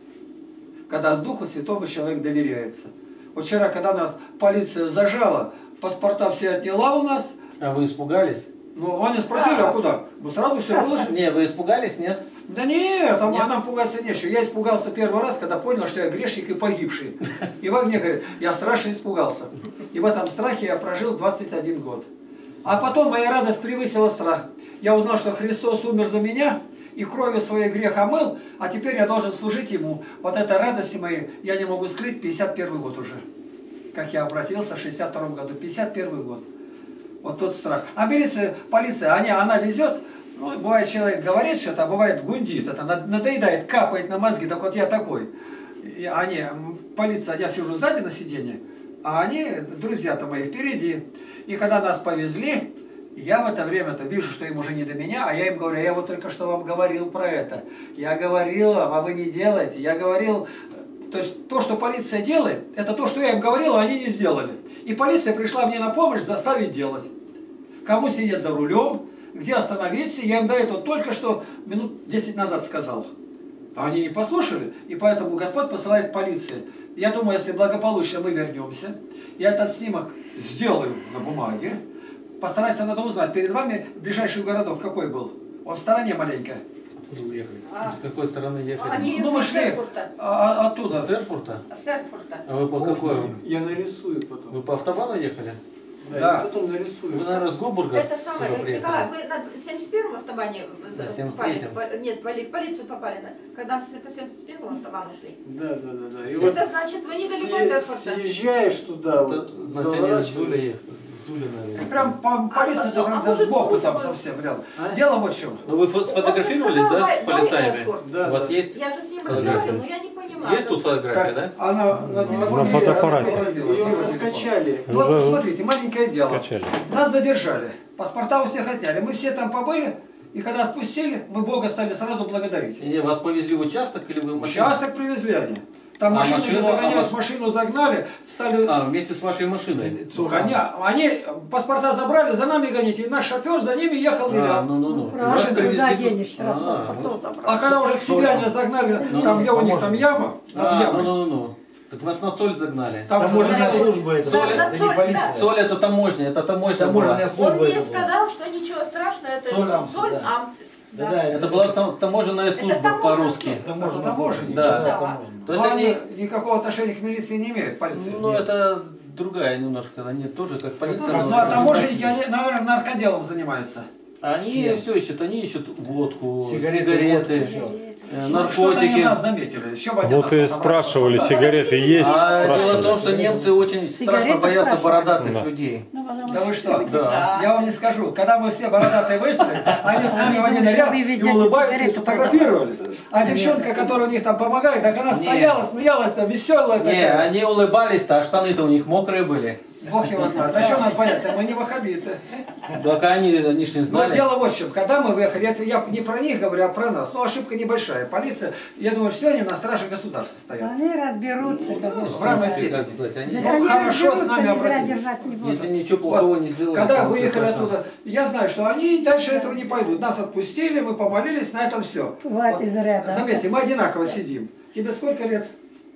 Когда Духу Святому человек доверяется. Вот вчера, когда нас полиция зажала, паспорта все отняла у нас.
А вы испугались?
Ну, они спросили, а куда? Мы сразу все выложили.
Не, вы испугались, нет?
Да нет, там,
нет?
а нам пугаться нечего. Я испугался первый раз, когда понял, что я грешник и погибший. И в огне, говорит, я страшно испугался. И в этом страхе я прожил двадцать один год. А потом моя радость превысила страх. Я узнал, что Христос умер за меня и кровью своей грех омыл, а теперь я должен служить Ему. Вот этой радости моей я не могу скрыть, пятьдесят первый год уже. Как я обратился в шестьдесят втором году, пятьдесят первый год. Вот тот страх. А милиция, полиция, они, она везет, ну, бывает человек говорит что-то, а бывает гундит, это надоедает, капает на мозги, так вот я такой. И они, полиция, я сижу сзади на сиденье, а они, друзья-то мои, впереди. И когда нас повезли, я в это время-то вижу, что им уже не до меня, а я им говорю, я вот только что вам говорил про это. Я говорил вам, а вы не делаете. Я говорил, то есть то, что полиция делает, это то, что я им говорил, а они не сделали. И полиция пришла мне на помощь заставить делать. Кому сидеть за рулем, где остановиться, я им до этого только что минут десять назад сказал. А они не послушали, и поэтому Господь посылает полиции. Я думаю, если благополучно мы вернемся, я этот снимок сделаю на бумаге, постараться надо узнать, перед вами ближайший городок какой был? Он в стороне маленько.
Откуда уехали?
А,
С какой стороны ехали?
они
Ну мы
из
шли
Эрфурта.
а, оттуда.
С Эрфурта?
С Эрфурта.
А вы по какой?
Я нарисую потом.
Вы по автобану ехали?
Да,
Да.
я потом нарисую.
Вы, наверное, с Гобурга
Это самое, Николай,
приехали?
вы на семьдесят первом автобане
На
попали?
семьдесят третьем.
По- Нет, поли- в полицию попали. на- Когда по семьдесят первому автобану шли.
Да, да, да, да. И
Это
вот
значит, вы недалеко от
съе-
Эрфурта.
съезжаешь туда,
Это,
вот,
значит, они с Зуля
заворачиваешь.
ехали. С Зуля, наверное.
Прям по полиции,
А,
прям
а
да
может,
сбоку там
вот-
совсем рядом.
А?
Дело вот в чем.
Ну вы фо- сфотографировались,
Он
да,
сказал,
с
мой- мой
полицаями?
Эрфурт.
Да,
У вас
да.
есть?
Я же с ним
Фотографии.
разговаривала, но я не понимаю.
Есть тут фотография, да?
Она на телефоне
На фотоаппарате.
отобразилась,
Ее
его
уже
телефон.
скачали.
Вот
Уже
смотрите, маленькое дело.
скачали.
Нас задержали, паспорта у всех отняли. Мы все там побыли, и когда отпустили, мы Бога стали сразу благодарить.
И не, вас повезли в участок или вы в машину?
Участок привезли они. Там
А
машину,
машину,
не загоняют,
а маш-
машину загнали, стали...
А, вместе с вашей машиной?
Коня. Они паспорта забрали, за нами гоните, и наш шофер за ними ехал
А,
вилял.
ну, ну, ну.
Правда,
Вас
куда
привезли-
денешься, раз
А,
паспортов
вот.
забрал.
А когда уже к себе они загнали,
Ну,
там
ну,
где у них
поможет.
там яма, над
А, ну,
ямой.
ну, ну, ну. Так вас на Цоль загнали.
Там уже
Таможенная
не-
служба это,
Соли-
это не
Соль,
полиция.
Соль это таможня, это таможня
Таможенная
была.
служба
Он мне
это была.
сказал, что ничего страшного, это
Соль ам,
соль
да.
ам.
Да, да,
Это была там- таможенная служба
таможенная
по-русски.
служба.
таможенная
Таможенник,
служба.
да.
Да.
таможенная.
То есть
Но
они...
они никакого отношения к милиции не имеют, полиции.
Ну, это другая немножко, они тоже как полиция.
Ну,
но-
а таможенники, они, наверное, наркоделом занимаются.
Они
Все.
все ищут, они ищут водку,
Сигареты,
сигареты,
водку, всё.
э,
Ну, что-то они
наркотики.
нас заметили. Еще бы они
Вот
нас
и
отобрали.
спрашивали, сигареты есть?
А дело в том,
Спрашивали.
что немцы очень страшно
Сигареты
боятся
спрашивали?
бородатых
Да.
людей.
Ну, потому
Да
что-
вы что?
Да.
Я вам не скажу. Когда мы все бородатые вышли, они с нами в
Они
один
думают,
ряд
что вы
и
везете
улыбаются, и
сигареты
фотографировались. А девчонка, которая у них там помогает, так она
Не.
стояла, смеялась, там веселая
Не,
такая.
они улыбались-то, а штаны-то у них мокрые были.
Бог его знает. А что нас боятся? Мы не ваххабиты.
Так они, они ж не
Но
знали.
дело вот в чем. Когда мы выехали, я, я не про них говорю, а про нас. Ну, ошибка небольшая. Полиция, я думаю, все они на страже государства стоят.
Они разберутся, конечно.
В равной
Как
степени.
сказать, они-
Они
Ну, хорошо с
разберутся,
нами
не зря
обратились.
держать не будут.
Если ничего плохого
Вот.
не сделали.
Когда
то
выехали
хорошо.
оттуда, я знаю, что они дальше этого не пойдут. Нас отпустили, мы помолились, на этом все.
Бывает из ряда.
Заметьте, мы одинаково сидим. Тебе сколько лет?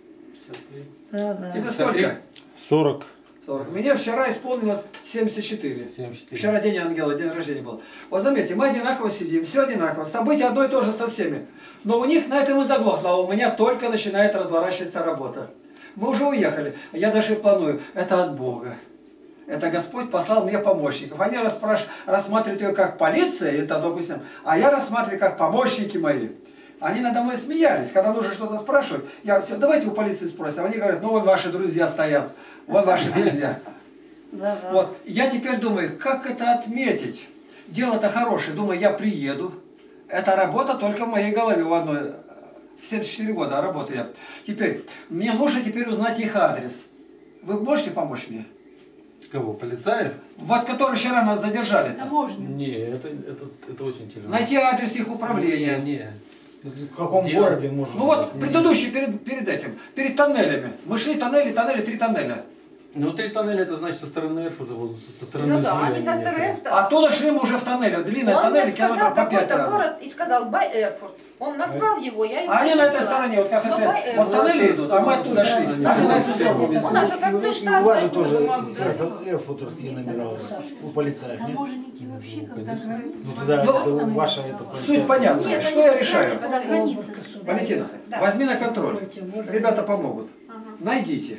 Да, да.
Тебе
пятьдесят три.
сколько?
сорок.
сорок. Мне вчера исполнилось семьдесят четыре.
семьдесят четыре.
Вчера день ангела, день рождения был. Вот заметьте, мы одинаково сидим, все одинаково. События одно и то же со всеми. Но у них на этом и заглохло, а у меня только начинает разворачиваться работа. Мы уже уехали. Я даже планую, это от Бога. Это Господь послал мне помощников. Они расспраш... рассматривают ее как полиция, это, допустим, а я рассматриваю как помощники мои. Они надо мной смеялись, когда нужно что-то спрашивать. Я все, давайте у полиции спросим. Они говорят, ну вон ваши друзья стоят, вон ваши друзья. Вот, я теперь думаю, как это отметить? Дело-то хорошее. Думаю, я приеду. Это работа только в моей голове у одной. В семьдесят четыре года работаю я. Теперь, мне нужно теперь узнать их адрес. Вы можете помочь мне?
Кого? Полицаев?
Вот, которые вчера нас задержали.
Да можно.
Не, это, это, это очень тяжело.
Найти адрес их управления.
Не, не.
В каком
Дело.
городе можно?
Ну вот, предыдущий, перед, перед этим, перед тоннелями. Мы шли тоннели, тоннели, три тоннеля.
Ну, три тоннеля, это значит со стороны Эрфурта, вот со стороны
Ну да,
Зуя
они со
ехали.
стороны.
Оттуда шли мы уже в тоннеле. Длинные
Он
тоннели,
мне
километров
сказал
по пять.
какой-то
наверное.
город и сказал Бай Эрфурт. Он назвал его, я его
А они
не
на этой
видела.
стороне, вот как
Ну,
если
Бай
вот
Эрфурт.
тоннели идут, а мы оттуда шли.
Они
А мы на эту
оттуда
сторону.
У нас же как
У
Блюштадт,
вас же
поэтому
тоже
могу, да.
это, эрфуртерские номера у вас, у полицаев, нет?
Таможенники вообще, когда границу.
Ну туда
Ну,
это ваша это
Суть
полицейская.
понятна.
Нет,
Что
они
я решаю?
Под границей.
Валентина,
Да.
возьми на контроль. Ребята помогут.
Ага.
Найдите.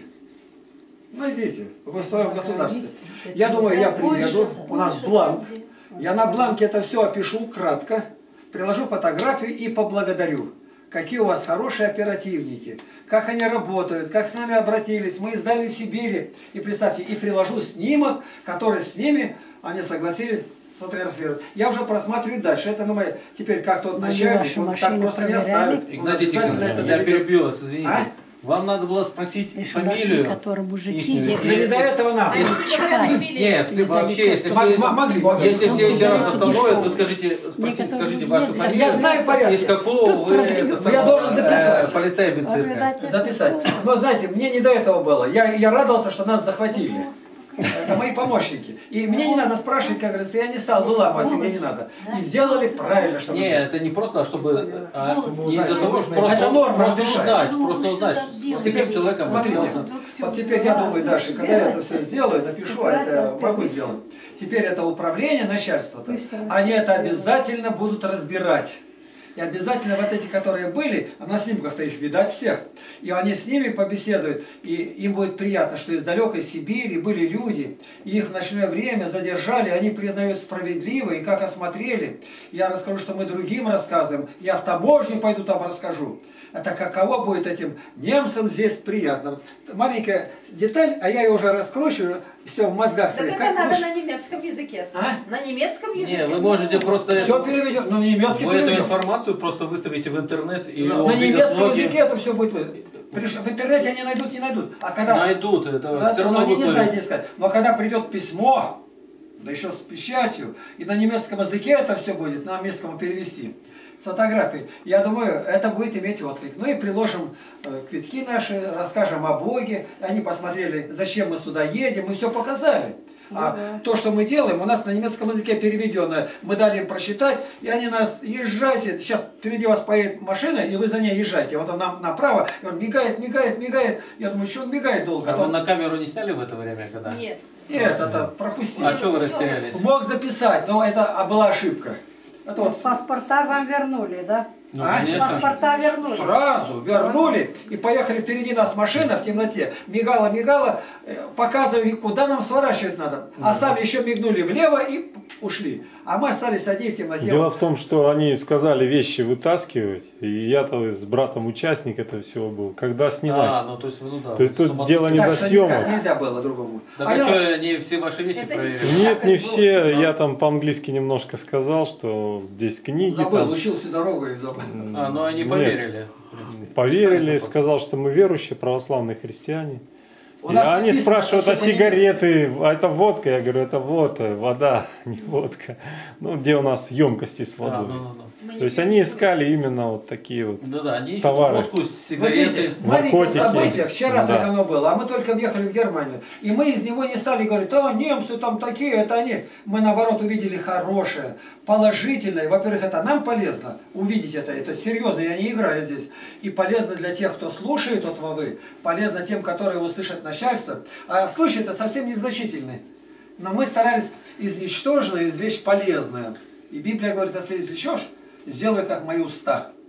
Найдите. Вы в своем государстве. Я думаю, я приеду. У нас бланк. Я на бланке это все опишу кратко. Приложу фотографию и поблагодарю. Какие у вас хорошие оперативники. Как они работают. Как с нами обратились. Мы из Дальней Сибири. И представьте, и приложу снимок, который с ними они согласились сфотографировать. Я уже просматриваю дальше. Это на моей... Теперь как тот
Вы
начальник,
вашу
он так
машину
просто не
проверяли?
оставит. Он
Игнатий
обязательно
Тихонович,
это
я
доведет.
перебью вас, извините.
А?
Вам надо было спросить
Видишь, у нас
фамилию.
некоторые мужики
ихнюю.
едут.
Мне не до этого надо.
Они не говорят фамилии.
Нет, если вообще, если,
М-
если,
м- могли, могли.
если в следующий раз остановят,
Дешевые.
то скажите, спросите,
Некоторые
скажите
люди
вашу
едут.
фамилию.
Я знаю порядок.
Из какого
Тут
вы
продают.
это
Я
самое,
должен записать.
э, полицай бицирка.
Записать. Но знаете, мне не до этого было. Я, я радовался, что нас захватили. Это мои помощники. И мне не надо спрашивать, как говорится, я не стал выламывать, мне не надо. И сделали правильно, что
Не, это не просто, а чтобы а, не из-за того, что
Это
просто,
норма
просто
разрешает.
узнать, просто узнать,
Вот
с
теперь,
каким человеком
смотрите,
общался.
вот теперь я думаю дальше, когда я это все сделаю, напишу, а это я могу сделать. Теперь это управление, начальство-то, они это обязательно будут разбирать. И обязательно вот эти, которые были, а на снимках-то их видать всех, и они с ними побеседуют, и им будет приятно, что из далекой Сибири были люди, и их в ночное время задержали, они признают справедливо, и как осмотрели. Я расскажу, что мы другим рассказываем, я в таможню пойду там расскажу. Это каково будет этим немцам здесь приятно. Вот маленькая деталь, а я ее уже раскручиваю, все в мозгах
Так
стоит.
это
Как
надо
лучше?
на немецком языке.
А?
На немецком языке.
Не, вы можете просто
Все переведет, ну немецкий
вы эту
переведет.
информацию просто выставите в интернет и
На
увидят
немецком
многие.
языке это все будет. Приш- В интернете они найдут, не найдут. А когда...
Найдут, это
Да,
все
но
равно
они не
будет.
знают, где искать. Но когда придет письмо, да еще с печатью, и на немецком языке это все будет, на английском перевести, с фотографией, я думаю, это будет иметь отклик. Ну и приложим э, квитки наши, расскажем о Боге, они посмотрели, зачем мы сюда едем, мы все показали. А то, что мы делаем, у нас на немецком языке переведено, мы дали им прочитать, и они нас, езжайте, сейчас впереди вас поедет машина, и вы за ней езжайте. Вот она направо, и он мигает, мигает, мигает. Я думаю, что он мигает долго?
А
А
вы
то-
на камеру не сняли в это время, когда?
Нет.
Нет, это пропустили.
А что вы растерялись?
Мог записать, но это а, была ошибка. Это вот
Паспорта вам вернули, да?
Ну,
А?
конечно.
Паспорта вернули.
сразу вернули и поехали впереди нас машина в темноте. Мигала, мигала, э, показывали, куда нам сворачивать надо. А сами еще мигнули влево и ушли. А мы остались одни в темноте.
Дело в том, что они сказали вещи вытаскивать, и я-то с братом участник этого всего был. Когда снимать?
А, ну то есть, ну да.
То есть тут
сумма-
дело не
Так
до
что
съемок.
никак нельзя было другому.
Так
А
а
я-
что, не все ваши вещи
Это не
проверили?
Нет, не
Как было?
все. Я там по-английски немножко сказал, что здесь книги.
Забыл,
там.
учил всю дорогу и забыл.
А, ну они
Нет.
поверили. в принципе.
Поверили,
Что это
сказал, что мы верующие, православные христиане.
У
И
нас
они
написано,
спрашивают,
что
а
по-немецки.
сигареты, а это водка? Я говорю, это вот вода, не водка. Ну, где у нас емкости с
такое? А,
водой.
ну, ну, ну.
Мы
То
не
есть они искали именно вот такие вот.
Да-да, они ищут
Товары.
водку,
Вот
сигареты.
видите, маленькое
наркотики.
событие, вчера
Да.
только оно было, а мы только въехали в Германию. И мы из него не стали говорить, да, немцы там такие, это они. Мы наоборот увидели хорошее, положительное. Во-первых, это нам полезно увидеть это, это серьезно, я не играю здесь. И полезно для тех, кто слушает от Вовы, полезно тем, которые услышат начальство. А случай это совсем незначительный. Но мы старались из ничтожного извлечь полезное. И Библия говорит, если извлечешь, сделай как мои уста.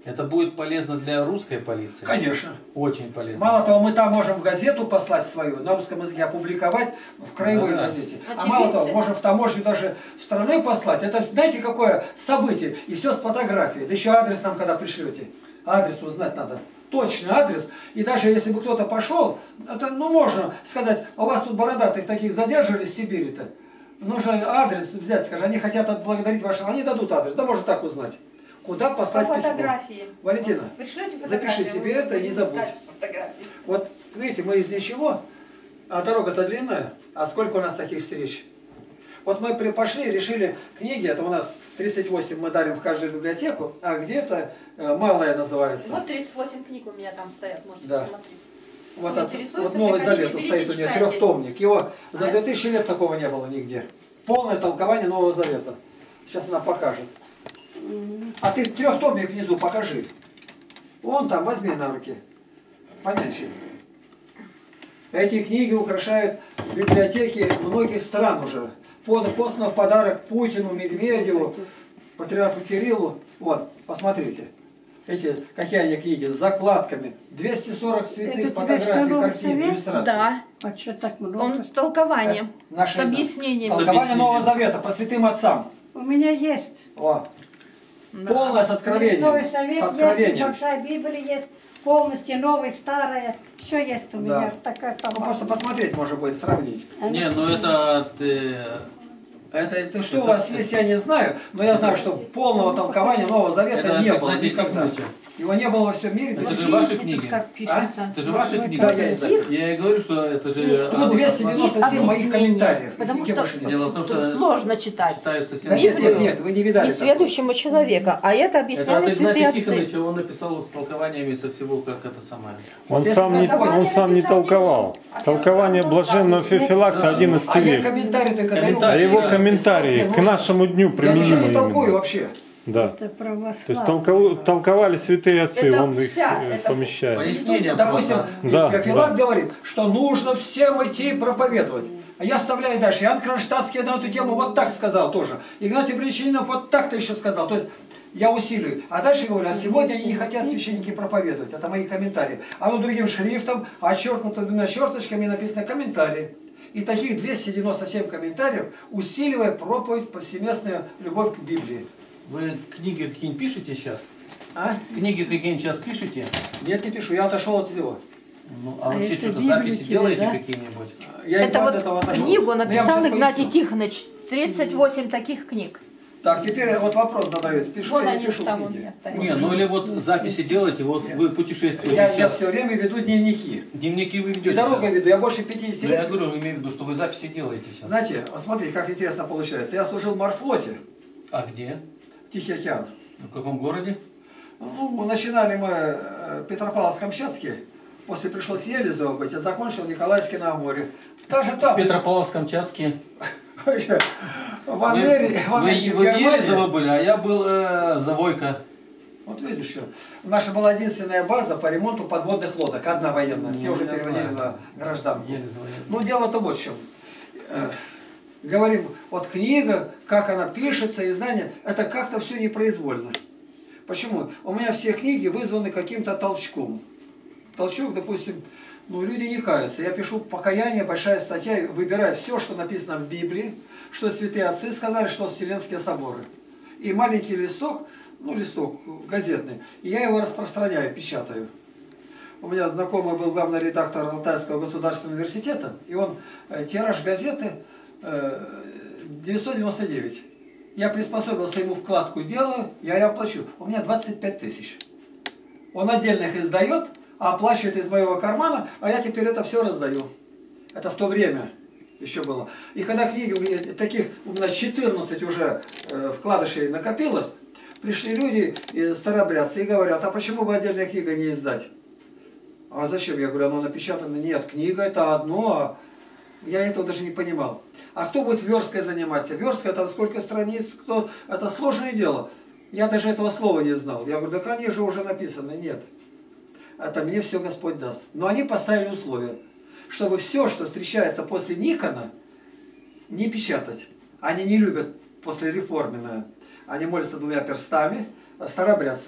Это будет полезно для русской полиции?
Конечно.
Очень полезно.
Мало того, мы там можем газету послать свою, на русском языке опубликовать в краевой
Ну да.
газете. А
Очевидцы.
мало того, можем в таможню даже страны послать. Это знаете какое событие? И все с фотографией. Да еще адрес нам когда пришлете. Адрес узнать надо. Точный адрес. И даже если бы кто-то пошел, это, ну можно сказать, у вас тут бородатых таких задерживали в Сибири-то. Нужно адрес взять, скажи, они хотят отблагодарить вашего, они дадут адрес. Да можно так узнать. Куда
По
послать письмо?
фотографии.
Валентина,
Вот пришлете
запиши
фотографию,
себе
мы
это и не
будем
забудь.
искать фотографии.
Вот видите, мы из ничего, а дорога-то длинная. А сколько у нас таких встреч? Вот мы при- пошли, решили книги, это у нас тридцать восемь мы дарим в каждую библиотеку, а где-то э, малая называется.
Вот тридцать восемь книг у меня там стоят, можете
Да.
посмотреть.
Вот,
Кто
от,
интересуется,
вот Новый
приходите,
Завет
берите,
стоит у нее
читайте.
трехтомник. Его за
А
две тысячи лет такого не было нигде. Полное толкование Нового Завета. Сейчас она покажет. А ты трехтомник внизу покажи. Вон там, возьми на руки. Понятно. Эти книги украшают библиотеки многих стран уже. Под- Послано в подарок Путину, Медведеву, патриарху Кириллу. Вот, посмотрите. Эти, какие они книги, с закладками. двести сорок
Это
святых
тебе
фотографий,
что, Новый
картин,
Завет?
иллюстраций.
Да,
А что так много?
он с толкованием,
Наши
с объяснением.
Толкование
объяснением.
Нового Завета по святым отцам.
У меня есть.
О. Полное с откровением.
Новый
С
Совет есть,
откровением.
Большая Библия есть, полностью новый, старая. Все есть у
Да.
меня. Такая
Ну, просто
собака.
посмотреть можно будет, сравнить.
Не, ну это ты...
Это, это что у вас есть, я не знаю, но я знаю, что полного толкования Нового Завета
Это
не
как
было
знаете,
никогда.
Куча.
Его не было во всем мире.
Это
Да?
же ваши
Видите,
книги.
тут как пишется.
Это же ваши
Вот,
книги.
Да, я издаю.
Я и говорю, что это же...
И-
Тут
а,
двести девяносто семь моих
объяснение.
комментариев.
Потому
Нигде
что
больше нет.
Дело в том,
тут
что
сложно читать.
читаются все
Да нет,
Библию
нет, нет, вы не видали. такого.
несведущему человека. А это
Это
объясняли
от
святые
Игнатия
отцы.
Тихоновича, он написал с толкованиями со всего, как это самое.
Он
Если
сам не,
толкование
он сам не
написал не
толковал.
он, а
Толкование
он
блаженного
толковал.
Феофилакта
Да.
одиннадцатый
А я
век.
комментарий только даю.
Комментарий.
А его
усилия.
комментарии
Мне
к
нужно.
нашему дню
Я ничего
применимы.
не толкую
именно.
вообще.
Да.
Это
То есть
православие.
толков- толковали святые отцы,
Это
он их
вся,
э,
это
помещает.
Пояснение
Допустим,
просто.
Да,
Феофилакт
да.
говорит, что нужно всем идти и проповедовать. А я вставляю дальше. Иоанн Кронштадтский на эту тему вот так сказал тоже. Игнатий Бринчанинов вот так-то еще сказал. То есть я усилию. А дальше говорю, а сегодня они не хотят священники проповедовать. Это мои комментарии. Оно другим шрифтом, очеркнуто двумя черточками написано комментарии. И таких двести девяносто семь комментариев, усиливая проповедь повсеместная любовь к Библии.
Вы книги какие-нибудь пишете сейчас?
А?
Книги какие-нибудь сейчас пишете?
Нет, не пишу. Я отошел от всего.
Ну, а
А
вообще
это
что-то
Библию
записи
тебе,
делаете
да?
какие-нибудь?
Я и
Это
от
вот
этого отошел.
книгу
Но я вам
написал
сейчас
Игнатий
поясню.
Тихонович. тридцать восемь таких книг.
Так, теперь вот вопрос задают. Пишу
Вон
или не
они
пишу
там у
книги?
меня стоят.
Не, ну или вот записи делаете, вот
Нет.
вы путешествуете
Я, я
сейчас.
все время веду дневники.
Дневники вы
И
ведете
дорогой
сейчас.
веду, я больше пятидесяти
Ну, я
лет.
говорю, имею в виду, что вы записи делаете сейчас.
Знаете, вот смотрите, как интересно получается. Я служил в морфлоте,
А где?
Тихий океан.
В каком городе?
Ну, начинали мы э, в Петропавловск-Камчатске, после пришлось Елизово быть, а закончил Николаевске на Амуре. Даже
В
там,
Петропавловск-Камчатске.
в Америке, в
Вы,
Америке,
вы,
в
вы в
Германии.
Елизово были, а я был э, Завойко.
Вот видишь, что. Наша была единственная база по ремонту подводных лодок, одна военная. Все
Ну,
уже
я
переводили
знаю.
на гражданку.
Елизово.
Ну, дело-то вот в чем. Э, Говорим, вот книга, как она пишется, и знания, это как-то все непроизвольно. Почему? У меня все книги вызваны каким-то толчком. Толчок, допустим, ну, люди не каются. Я пишу покаяние, большая статья, выбираю все, что написано в Библии, что святые отцы сказали, что Вселенские соборы. И маленький листок, ну, листок газетный, и я его распространяю, печатаю. У меня знакомый был главный редактор Алтайского государственного университета, и он э, тираж газеты э, девятьсот девяносто девять. Я приспособился, ему вкладку делаю, я ее оплачу. У меня двадцать пять тысяч. Он отдельно их издает, а оплачивает из моего кармана, а я теперь это все раздаю. Это в то время еще было. И когда книги, таких у меня четырнадцать уже э, вкладышей накопилось, пришли люди, и старообрядцы, и говорят, а почему бы отдельная книга не издать? А зачем? Я говорю, оно напечатано. Нет, книга это одно, а я этого даже не понимал. А кто будет версткой заниматься? Верстка это сколько страниц, кто... это сложное дело. Я даже этого слова не знал. Я говорю, да они же уже написаны. Нет. Это мне все Господь даст. Но они поставили условия, чтобы все, что встречается после Никона, не печатать. Они не любят после реформенное. Они молятся двумя перстами, старообрядцы.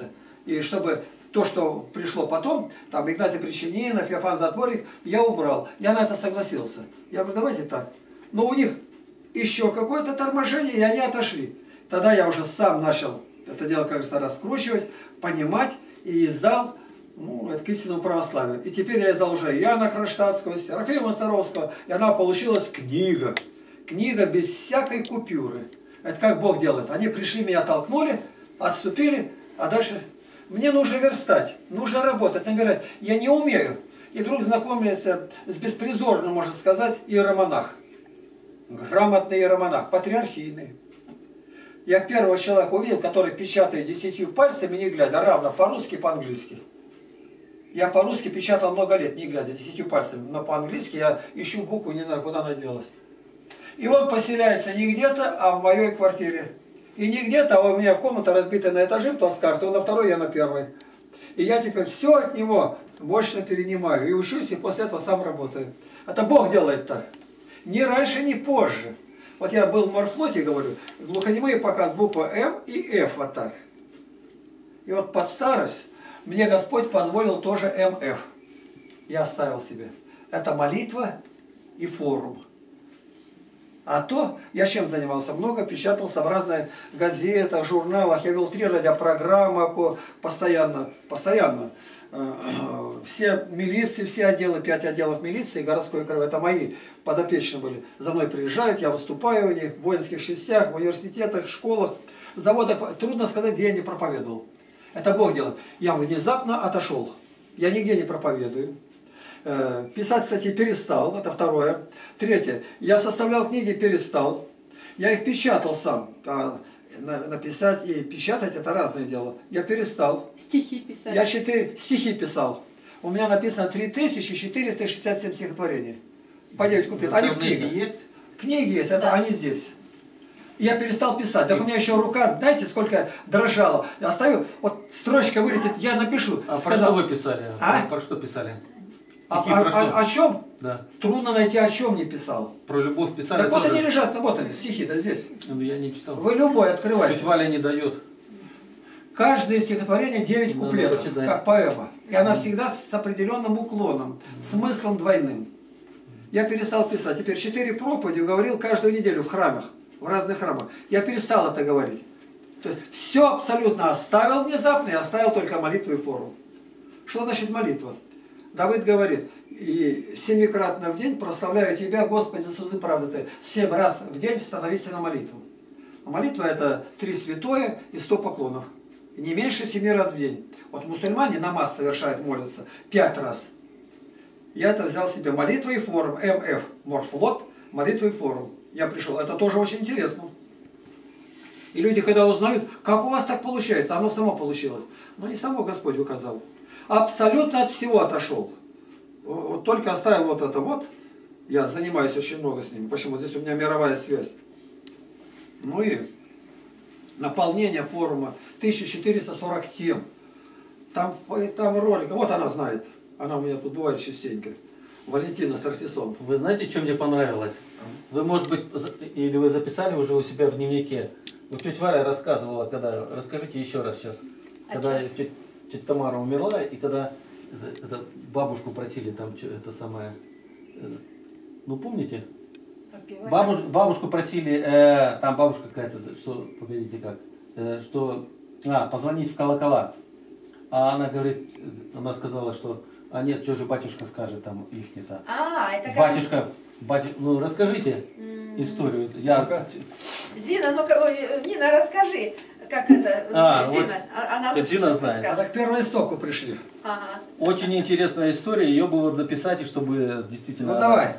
И чтобы то, что пришло потом, там Игнатий Причининов, Феофан Затворник, я убрал. Я на это согласился. Я говорю, давайте так. Но у них еще какое-то торможение, и они отошли. Тогда я уже сам начал это дело, кажется, раскручивать, понимать, и издал, ну, это к истинному православию. И теперь я издал уже Иоанна Кронштадтского, Серафима Мосторовского, и она получилась книга. Книга без всякой купюры. Это как Бог делает. Они пришли, меня толкнули, отступили, а дальше мне нужно верстать, нужно работать, набирать. Я не умею. И вдруг знакомился с беспризорным, можно сказать, иеромонах. Грамотный иеромонах, патриархийный. Я первого человека увидел, который печатает десятью пальцами, не глядя, равно по-русски, по-английски. Я по-русски печатал много лет, не глядя, десятью пальцами, но по-английски я ищу букву, не знаю, куда она делась. И он поселяется не где-то, а в моей квартире. И не где-то, а у меня комната разбита на этажи, плацкарты, он на второй, я на первой. И я теперь все от него мощно перенимаю. И учусь, и после этого сам работаю. Это Бог делает так. Ни раньше, ни позже. Вот я был в морфлоте, говорю, глухонемые показывают буква М и Ф вот так. И вот под старость мне Господь позволил тоже эм эф. Я оставил себе. Это молитва и форум. А то, я чем занимался? Много печатался в разных газетах, журналах. Я вел три радиопрограммы постоянно. Постоянно. Все милиции, все отделы, пять отделов милиции, городской край, это мои подопечные были. За мной приезжают, я выступаю у них в воинских частях, в университетах, школах, заводах. Трудно сказать, где я не проповедовал. Это Бог делает. Я внезапно отошел. Я нигде не проповедую. Писать статьи перестал, это второе. Третье. Я составлял книги, перестал. Я их печатал сам. А написать и печатать это разное дело. Я перестал.
Стихи писать.
Я четыре стихи писал. У меня написано три тысячи четыреста шестьдесят семь стихотворений. По девять куплетов. Они в книгах.
Есть?
Книги есть, это
Да.
они здесь. Я перестал писать. Так у меня еще рука, знаете, сколько дрожала. Я стою, вот строчка вылетит, я напишу.
А
сказал,
про что вы писали?
А?
Про, про что писали?
А,
Стихи
а-
про что?
а- о чем?
Да.
Трудно найти, о чем не писал.
Про любовь писали
Так вот
тоже?
они лежат, вот они, стихи-то здесь.
Ну, я не читал.
Вы любой
Чуть
открываете.
Валя не дает.
Каждое стихотворение девять
Надо
куплетов,
почитать.
как поэма. И она всегда с определенным уклоном, смыслом двойным. Я перестал писать. Теперь четыре проповеди говорил каждую неделю в храмах, в разных храмах. Я перестал это говорить. То есть все абсолютно оставил внезапно и оставил только молитву и форум. Что значит молитва? Давид говорит, и семикратно в день прославляю Тебя, Господи, за суды правды Ты. Семь раз в день становись на молитву. А молитва это три святое и сто поклонов. Не меньше семи раз в день. Вот мусульмане намаз совершают, молятся пять раз. Я это взял себе молитва и форум. эм эф, морфлот, молитва и форум. Я пришел. Это тоже очень интересно. И люди, когда узнают, как у вас так получается, оно само получилось. Но не само Господь указал. Абсолютно от всего отошел. Вот только оставил вот это вот. Я занимаюсь очень много с ними. Почему? Здесь у меня мировая связь. Ну и наполнение форума тысяча четыреста сорок тем. Там, там ролик. Вот она знает. Она у меня тут бывает частенько. Валентина Стартисон.
Вы знаете, что мне понравилось? Вы, может быть, или вы записали уже у себя в дневнике. Вот тетя Валя рассказывала, когда... Расскажите еще раз сейчас. Когда тетя, тетя Тамара умерла, и когда это, это бабушку просили там, что, это самое... Ну, помните? Бабуш, бабушку просили, э, там бабушка какая-то, что, погодите как, э, что, а, позвонить в колокола. А она говорит, она сказала, что, а нет, что же батюшка скажет там их не так.
А, это как...
Батюшка, батю... ну расскажите историю. Я...
Зина, ну-ка, ой, Нина, расскажи, как это,
А,
Зина,
вот
а- она
это
лучше
Зина
сейчас
знает.
А
расскажет.
так к первоистоку пришли.
Ага.
Очень интересная история, ее бы вот записать, и чтобы действительно...
Ну давай.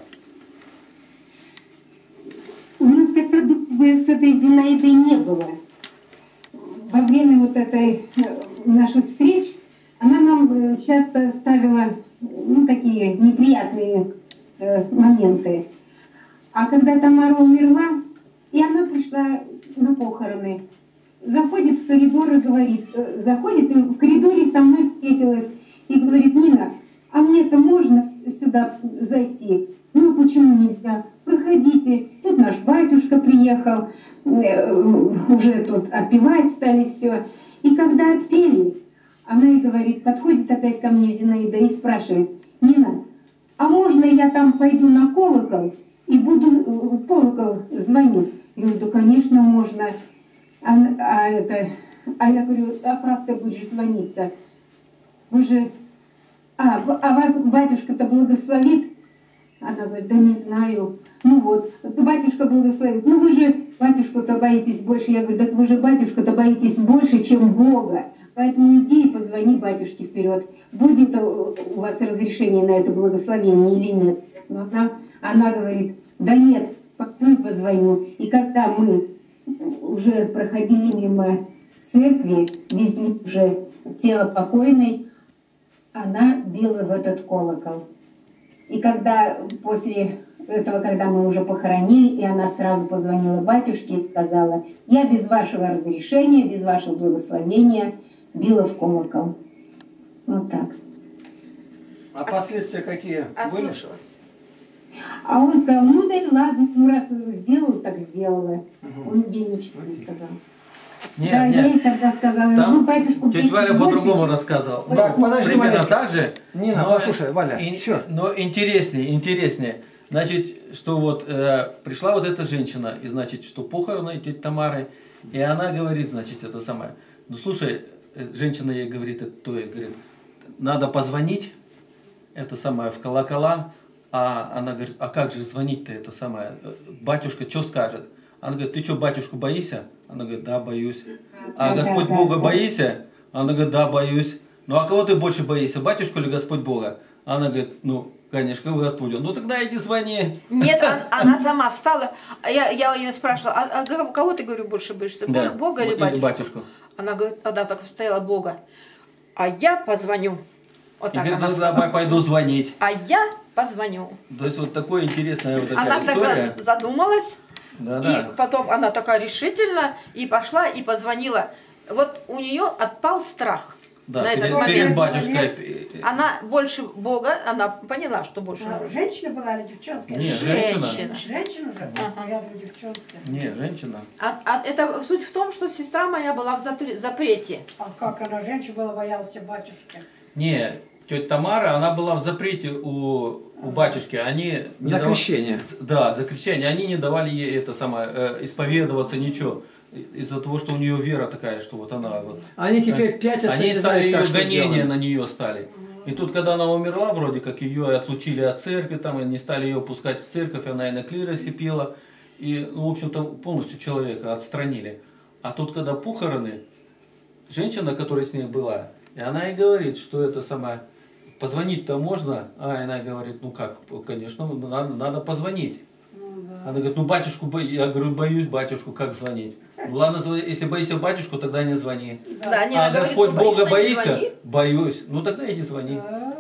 У нас как-то бы с этой Зинаидой не было. Во время вот этой э, наших встреч она нам э, часто ставила ну, такие неприятные э, моменты. А когда Тамара умерла, и она пришла на похороны, заходит в коридор и говорит, э, заходит и в коридоре со мной встретилась и говорит: Нина, а мне-то можно сюда зайти? Ну, почему нельзя? Проходите. Тут наш батюшка приехал, э, уже тут отпевать стали все. И когда отпели, Она и говорит, подходит опять ко мне Зинаида и спрашивает: Нина, а можно я там пойду на колокол и буду колокол звонить? Я говорю, да, конечно, можно. А, а, это, а я говорю, а как ты будешь звонить-то? Вы же... А, а вас батюшка-то благословит? Она говорит, да не знаю. Ну вот, батюшка благословит. Ну вы же батюшку-то боитесь больше. Я говорю, так вы же батюшку-то боитесь больше, чем Бога. Поэтому иди и позвони батюшке вперед. Будет у вас разрешение на это благословение или нет? Но она, она говорит, да нет, пойду и позвоню. И когда мы уже проходили мимо церкви, везли уже тело покойной, она била в этот колокол. И когда после этого, когда мы уже похоронили, и она сразу позвонила батюшке и сказала, я без вашего разрешения, без вашего благословения била в колокол. Вот так.
А последствия какие были?
Ослушалась.
А он сказал, ну да и ладно, ну раз сделал, так сделала. Угу. Он ей ничего не сказал.
Нет,
да,
нет.
я ей тогда сказала,
Там
ну батюшку
тетя Валя
больше,
по-другому
чем...
рассказывала.
Так, подожди,
Примерно
Валя.
так же.
Нина,
но,
послушай, Валя,
и,
всё.
но интереснее, интереснее. Значит, что вот э, пришла вот эта женщина, и значит, что похороны тети Тамары, и она говорит, значит, это самое. Ну слушай, женщина ей говорит, это то, ей говорит, надо позвонить, это самое, в колокола, а она говорит, а как же звонить-то, это самое, батюшка что скажет? Она говорит, ты что, батюшку боишься? Она говорит, да, боюсь. А
Да,
Господь
да, да,
Бога
да.
боишься? Она говорит, да, боюсь. Ну а кого ты больше боишься, батюшку или Господь Бога? Она говорит, ну, конечно, Господь. Ну тогда иди звони.
Нет, он- она сама встала. А Я, я ее спрашивала, а, а кого- кого ты, говорю, больше боишься?
Да.
Бога или
Или
батюшку?
батюшку.
Она говорит, она так стояла, Бога. А я позвоню. Вот
И
так
говорит,
она
ну,
сказала.
давай пойду звонить.
А я позвоню.
То есть вот такое интересная вот такая
Она
история.
тогда задумалась,
Да,
и
да.
потом она такая решительная, и пошла, и позвонила. Вот у нее отпал страх
Да,
на этот
перед,
момент.
перед батюшкой.
Она больше Бога, она поняла, что больше
А,
Бога.
женщина была или девчонка?
Не, женщина.
Женщина.
Женщина же?
Ага.
Я говорю, девчонка.
Не, женщина.
А, а это суть в том, что сестра моя была в затре- запрете.
А как она, женщина была, боялась батюшки?
Не, тетя Тамара, она была в запрете у, у батюшки. Они не
За
дава-
крещение.
Да, за крещение. Они не давали ей это самое, э, исповедоваться, ничего. Из-за того, что у нее вера такая, что вот она вот.
Они теперь пятятся,
Они
не
стали
знают,
ее
как, что
гонения
делать.
на нее стали. И тут, когда она умерла, вроде как ее отлучили от церкви, там, и не стали ее пускать в церковь, она и на клиросе пела. И, ну, в общем-то, полностью человека отстранили. А тут, когда похороны, женщина, которая с ней была, и она и говорит, что это самое, позвонить-то можно? А она говорит, ну как, конечно, надо, надо позвонить. Она говорит, ну батюшку, бо-». Я говорю, боюсь батюшку, как звонить? Ну ладно, зв- если боишься батюшку, тогда не звони.
Да, они
А
говорит,
Господь
ну,
Бога
боишься, не
боишься?
звони.
Боюсь. Ну тогда иди звони.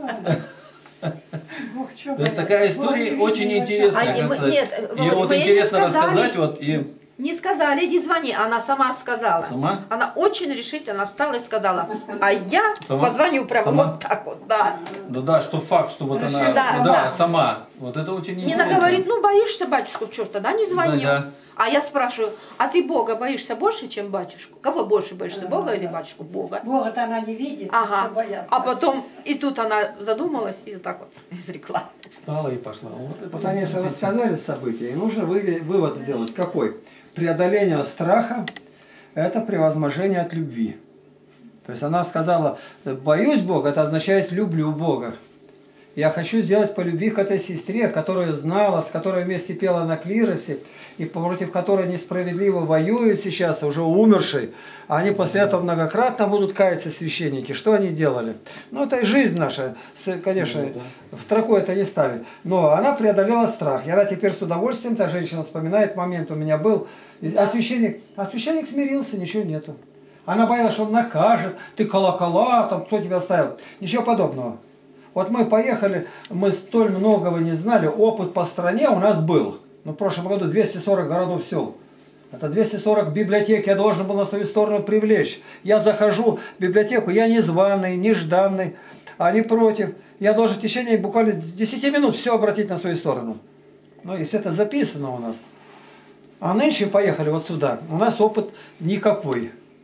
Бог чё
То есть
боялся?
такая
Бог
история
видит,
очень
его
интересная.
А,
как
и мы-
сказать.
нет,
Ее
Володя,
вот
мы ей не
интересно
сказали.
рассказать, вот и
Не сказали, иди звони. Она сама сказала.
Сама?
Она очень решительно встала и сказала, а я
Сама?
позвоню прямо
Сама?
вот так вот, да.
да, да, что факт, что вот она,
Да,
да,
да.
сама. Вот это очень
Нина
интересно.
говорит, ну боишься батюшку, что ж, тогда не звони.
Да, да.
А я спрашиваю, а ты Бога боишься больше, чем батюшку? Кого больше боишься, Бога или батюшку? Бога.
Бога-то она не видит,
Ага.
что бояться.
А потом, и тут она задумалась и так вот изрекла.
Встала и пошла. Вот, это
Вот они
интересно.
рассказали события, и нужно вы- вывод сделать. Какой? Преодоление страха – это превозможение от любви. То есть она сказала, боюсь Бога, это означает люблю Бога. Я хочу сделать по любви к этой сестре, которую знала, с которой вместе пела на клиросе, и против которой несправедливо воюют сейчас, уже умершей. А они после этого многократно будут каяться, священники. Что они делали? Ну, это и жизнь наша, с- конечно,
Ну, да.
в строку это не ставит. Но она преодолела страх. И она теперь с удовольствием, та женщина вспоминает, момент у меня был, и- а, священник, а священник смирился, ничего нету. Она боялась, что он накажет, ты колокола, там, кто тебя оставил. Ничего подобного. Вот мы поехали, мы столь многого не знали, опыт по стране у нас был. Ну, в прошлом году двести сорок городов сел. Это двести сорок библиотек я должен был на свою сторону привлечь. Я захожу в библиотеку, я не званый, нежданный, они против. Я должен в течение буквально десяти минут все обратить на свою сторону. Ну, и все это записано у нас. А нынче поехали вот сюда. У нас опыт никакой.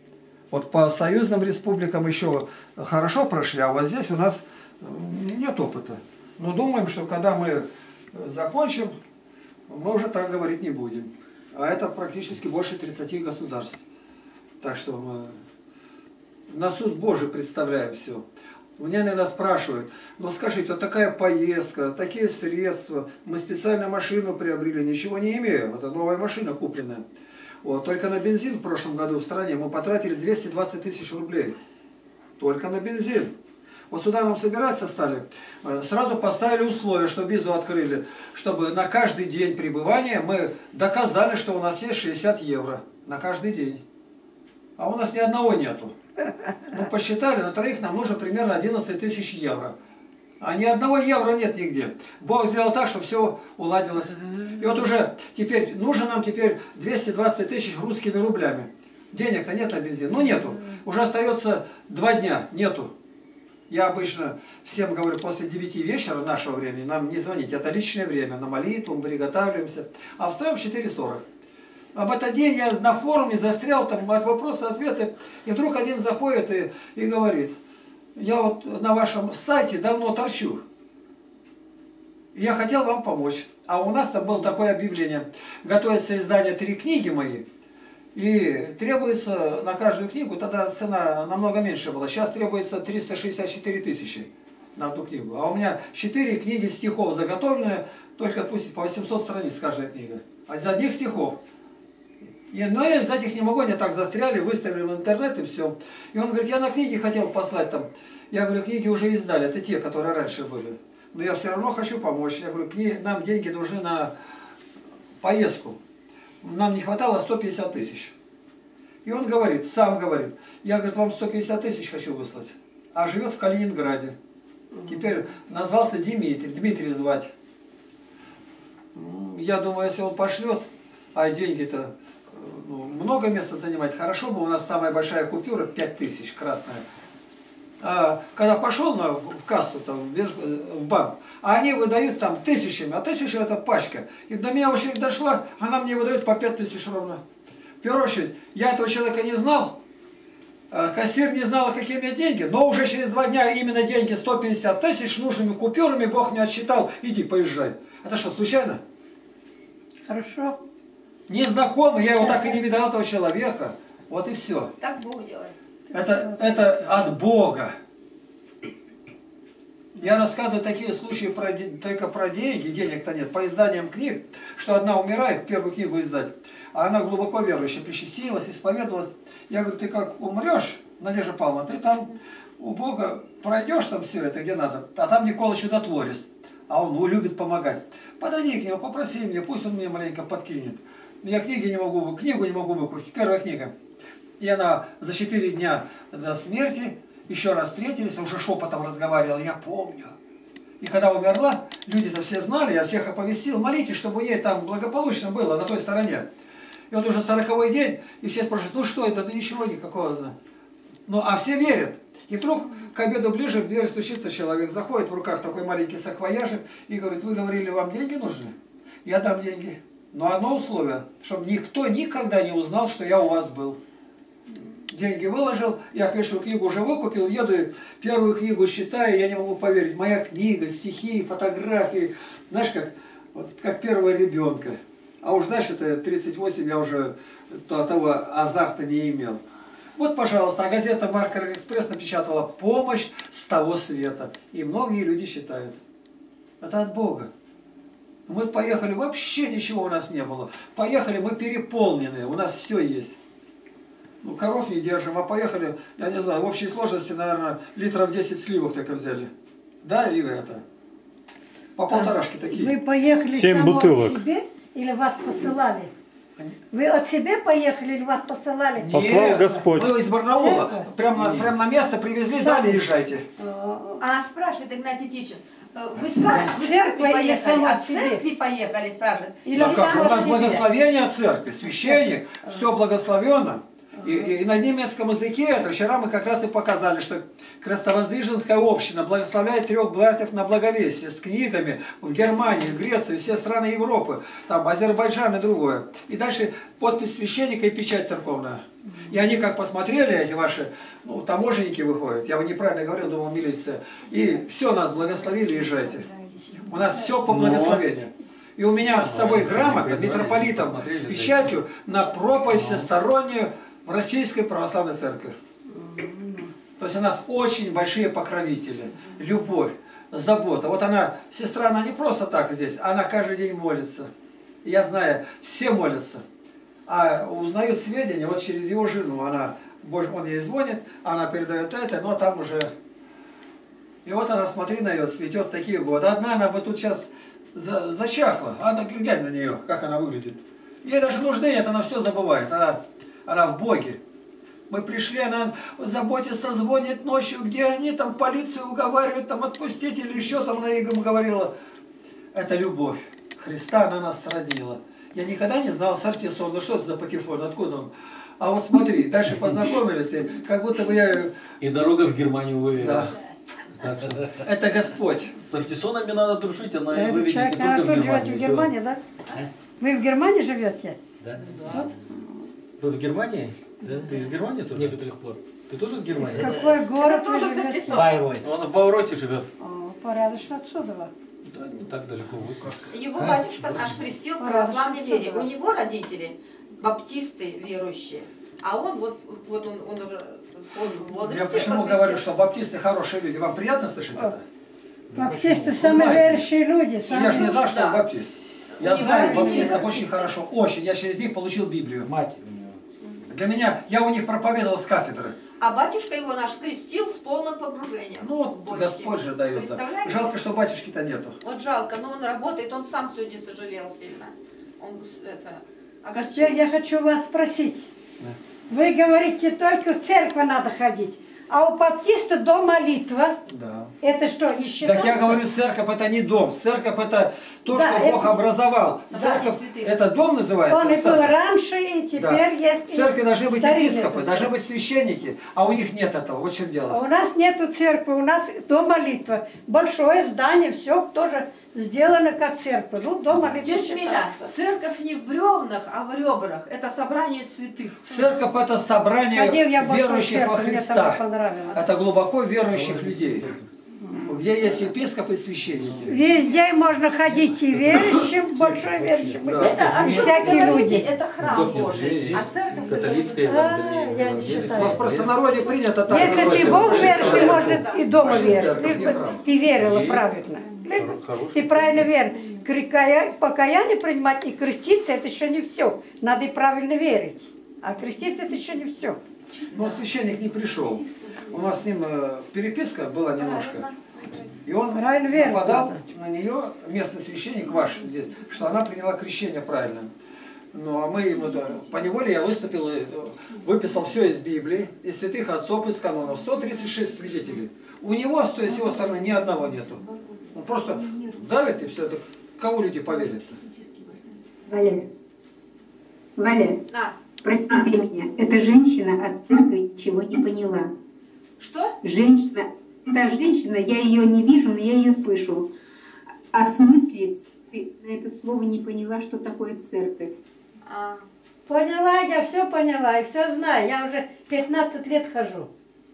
Вот по союзным республикам еще хорошо прошли, а вот здесь у нас нет опыта. Но думаем, что когда мы закончим, мы уже так говорить не будем. А это практически больше тридцати государств. Так что мы на суд Божий представляем все. Меня иногда спрашивают, ну скажите, вот такая поездка, такие средства, мы специально машину приобрели, ничего не имею, это новая машина купленная. Вот, только на бензин в прошлом году в стране мы потратили двести двадцать тысяч рублей. Только на бензин. Вот сюда нам собираться стали, сразу поставили условия, что визу открыли, чтобы на каждый день пребывания мы доказали, что у нас есть шестьдесят евро на каждый день. А у нас ни одного нету. Мы посчитали, на троих нам нужно примерно одиннадцать тысяч евро. А ни одного евро нет нигде. Бог сделал так, чтобы все уладилось. И вот уже теперь, нужно нам теперь двести двадцать тысяч русскими рублями. Денег-то нет на бензин. Ну нету. Уже остается два дня. Нету. Я обычно всем говорю, после девяти вечера нашего времени нам не звонить. Это личное время. На молитву мы приготавливаемся. А встаем в четыре сорок. Об этот день я на форуме застрял, там от вопроса, ответы. И вдруг один заходит и, и говорит, я вот на вашем сайте давно торчу. Я хотел вам помочь. А у нас там было такое объявление. Готовится издание три книги мои. И требуется на каждую книгу, тогда цена намного меньше была. Сейчас требуется триста шестьдесят четыре тысячи на одну книгу. А у меня четыре книги стихов заготовлены, только пусть по восемьсот страниц каждая книга. А из одних стихов. И, но я издать их не могу, они так застряли, выставили в интернет и все. И он говорит, я на книги хотел послать там. Я говорю, книги уже издали, это те, которые раньше были. Но я все равно хочу помочь. Я говорю, книги, нам деньги нужны на поездку. Нам не хватало сто пятьдесят тысяч. И он говорит, сам говорит, я, говорит, вам сто пятьдесят тысяч хочу выслать. А живет в Калининграде. Теперь назвался Дмитрий, Дмитрий звать. Я думаю, если он пошлет, а деньги-то ну, много места занимать, хорошо бы, у нас самая большая купюра пять тысяч, красная. А, когда пошел на, в кассу, там, в банк, а они выдают там тысячами, а тысяча это пачка. И до меня очередь дошла, она мне выдает по пять тысяч ровно. В первую очередь, я этого человека не знал, кассир не знал, какие у меня деньги, но уже через два дня именно деньги сто пятьдесят тысяч нужными купюрами Бог мне отсчитал, иди поезжай. Это что, случайно?
Хорошо.
Незнакомый, я его так и не видал, этого человека. Вот и все.
Так Бог делает.
Это, это от Бога. Я рассказываю такие случаи про, только про деньги, денег-то нет, по изданиям книг, что одна умирает, первую книгу издать, а она глубоко верующая, причастилась, исповедовалась. Я говорю, ты как умрешь, Надежда Павловна, ты там у Бога пройдешь там все это, где надо, а там Никола чудотворец, а он ну, любит помогать. Подойди к нему, попроси меня, пусть он мне маленько подкинет. Я книги не могу, книгу не могу выкупить, первая книга. И она за четыре дня до смерти еще раз встретились, уже шепотом разговаривала, я помню. И когда умерла, люди-то все знали, я всех оповестил, молитесь, чтобы ей там благополучно было на той стороне. И вот уже сороковой день, и все спрашивают, ну что это, да ничего никакого. Ну а все верят. И вдруг к обеду ближе в дверь стучится человек, заходит в руках такой маленький саквояжик и говорит, вы говорили, вам деньги нужны? Я дам деньги. Но одно условие, чтобы никто никогда не узнал, что я у вас был. Деньги выложил, я пишу книгу, уже выкупил, еду, первую книгу считаю, я не могу поверить. Моя книга, стихи, фотографии, знаешь, как, вот, как первого ребенка. А уж дальше-то тридцать восемь я уже то, того азарта не имел. Вот, пожалуйста, а газета «Маркер Экспресс» напечатала «Помощь с того света». И многие люди считают. Это от Бога. Мы поехали, вообще ничего у нас не было. Поехали, мы переполненные, у нас все есть. Ну, коров не держим, а поехали, я не знаю, в общей сложности, наверное, литров десять сливок только взяли. Да, и это. По полторашки такие.
Вы поехали
Семь
само
бутылок.
от себе или вас посылали? Вы от себя поехали или вас посылали?
Послал
Нет,
Господь.
Мы из Барнаула,
Церковь?
прямо, прямо на место привезли, дали, езжайте.
Она спрашивает, Игнатий Тичин, вы сами в
Церковь или
поехали,
сама
от
к себе?
церкви поехали, спрашивает.
Или
А
вы
как?
сами
У нас
от себя?
благословение от церкви, священник, все благословенно. И, и, и на немецком языке, это вчера мы как раз и показали, что крестовоздвиженская община благословляет трех братьев на благовестие с книгами в Германии, в Греции, все страны Европы, там Азербайджан и другое. И дальше подпись священника и печать церковная. И они как посмотрели, эти ваши, ну, таможенники выходят, я бы неправильно говорил, думал, милиция, и все, нас благословили, езжайте. У нас все по благословению. И у меня с собой грамота митрополитом с печатью на проповедь всестороннюю в Российской Православной Церкви. То есть у нас очень большие покровители, любовь, забота. Вот она, сестра, она не просто так здесь, она каждый день молится. Я знаю, все молятся. А узнают сведения вот через его жену. Она, он ей звонит, она передает это, но там уже... И вот она, смотри на нее, цветет такие годы. Одна она бы тут сейчас за, зачахла. Она, глянь на нее, как она выглядит. Ей даже нужды нет, она все забывает. Она, она в Боге. Мы пришли, она заботится, звонит ночью, где они, там полицию уговаривают, там отпустить или еще там на игом говорила. Это любовь. Христа она нас сроднила. Я никогда не знал Сартисон, ну что это за патефон, откуда он? А вот смотри, дальше познакомились, и как будто бы я...
И дорога в Германию вывела.
Да.
Так что...
Это Господь.
С Артисонами надо дружить, она
Этот
выведет
человек,
не
наверное,
только
тут
в
живете в
Германию.
Германии, да? Вы в Германии живете?
Да.
Вот.
Вы в Германии?
Да.
Ты из Германии
С
тоже?
некоторых пор.
Ты тоже из Германии?
Какой город вы
тоже
живете?
Сартисон.
Байройт.
Он в Бауроте живет.
О, порядочно отсюда.
Да, не так далеко. Вот.
Его батюшка наш крестил в православной вере. У него родители баптисты верующие. А он вот, вот он, он уже он в возрасте.
Я почему говорю, что баптисты хорошие люди. Вам приятно слышать это?
Баптисты самые верующие люди.
Я
Самые...
же не знал, что
Да.
он баптист. Я
У него
знаю
родители
баптистов
баптисты.
очень хорошо. Очень. Я через них получил Библию.
Мать у него.
Для меня, я у них проповедовал с кафедры.
А батюшка его наш крестил с полным погружением.
Ну вот
в бочки.
Господь же дает.
Представляете?
Жалко, что батюшки-то нету.
Вот жалко, но он работает, он сам сегодня сожалел сильно. Он это огорчил.
Теперь я хочу вас спросить. Вы говорите, только в церковь надо ходить. А у баптиста до молитва.
Да.
Это что, еще?
Так я говорю, церковь это не дом. Церковь это то,
Да,
что
это-
Бог образовал.
Собрание
Церковь
святых.
это дом называется.
Он и был
церковь.
раньше, и теперь
Да.
есть.
В церкви должны быть
старинная
епископы,
эта
должны
церковь.
быть священники, а у них нет этого. Вот в чем
А
дело.
у нас нету церкви, у нас дом молитва. Большое здание, все тоже сделано как церковь. Ну, дом молитвы
Дядя Миля,
считается.
церковь не в бревнах, а в ребрах. Это собрание святых.
Церковь это собрание
Ходил я в большую
верующих во
церковь, мне там
Христа.
понравилось.
Это глубоко верующих людей. Где есть епископ и священники.
Везде можно ходить и верующим, большой верующим.
Да.
Это
А что
всякие
вы говорите,
люди.
это храм Божий, а церковь это
Католическая
вот-
Евангелие.
А, я не считаю.
Но в простонародье принято так.
Если
называть.
ты Бог веришь, ты
Наши
можешь и дома
Наши
верить.
церковь,
Лишь
не
бы
храм.
ты верила
Есть.
правильно. Лишь бы
Хороший
ты правильно веришь. Крикая- Покаяние принимать и креститься, это еще не все. Надо и правильно верить. А креститься это еще не все.
Но священник не пришел. У нас с ним э, переписка была немножко. И он
Правильно верить
нападал
надо.
на нее, местный священник ваш здесь, что она приняла крещение правильно. Ну а мы ему, да, по неволе я выступил и э, выписал все из Библии, из святых отцов, из канонов. сто тридцать шесть свидетелей. У него, с той с его стороны, ни одного нету. Он просто давит и все. Так кому люди поверят?
Валя, Валя,
А,
простите меня, эта женщина от церкви ничего не поняла.
что?
Женщина, та женщина, я ее не вижу, но я ее слышу. О смысле церкви на это слово не поняла, что такое церковь.
А,
Поняла, я все поняла и все знаю. Я уже пятнадцать лет хожу.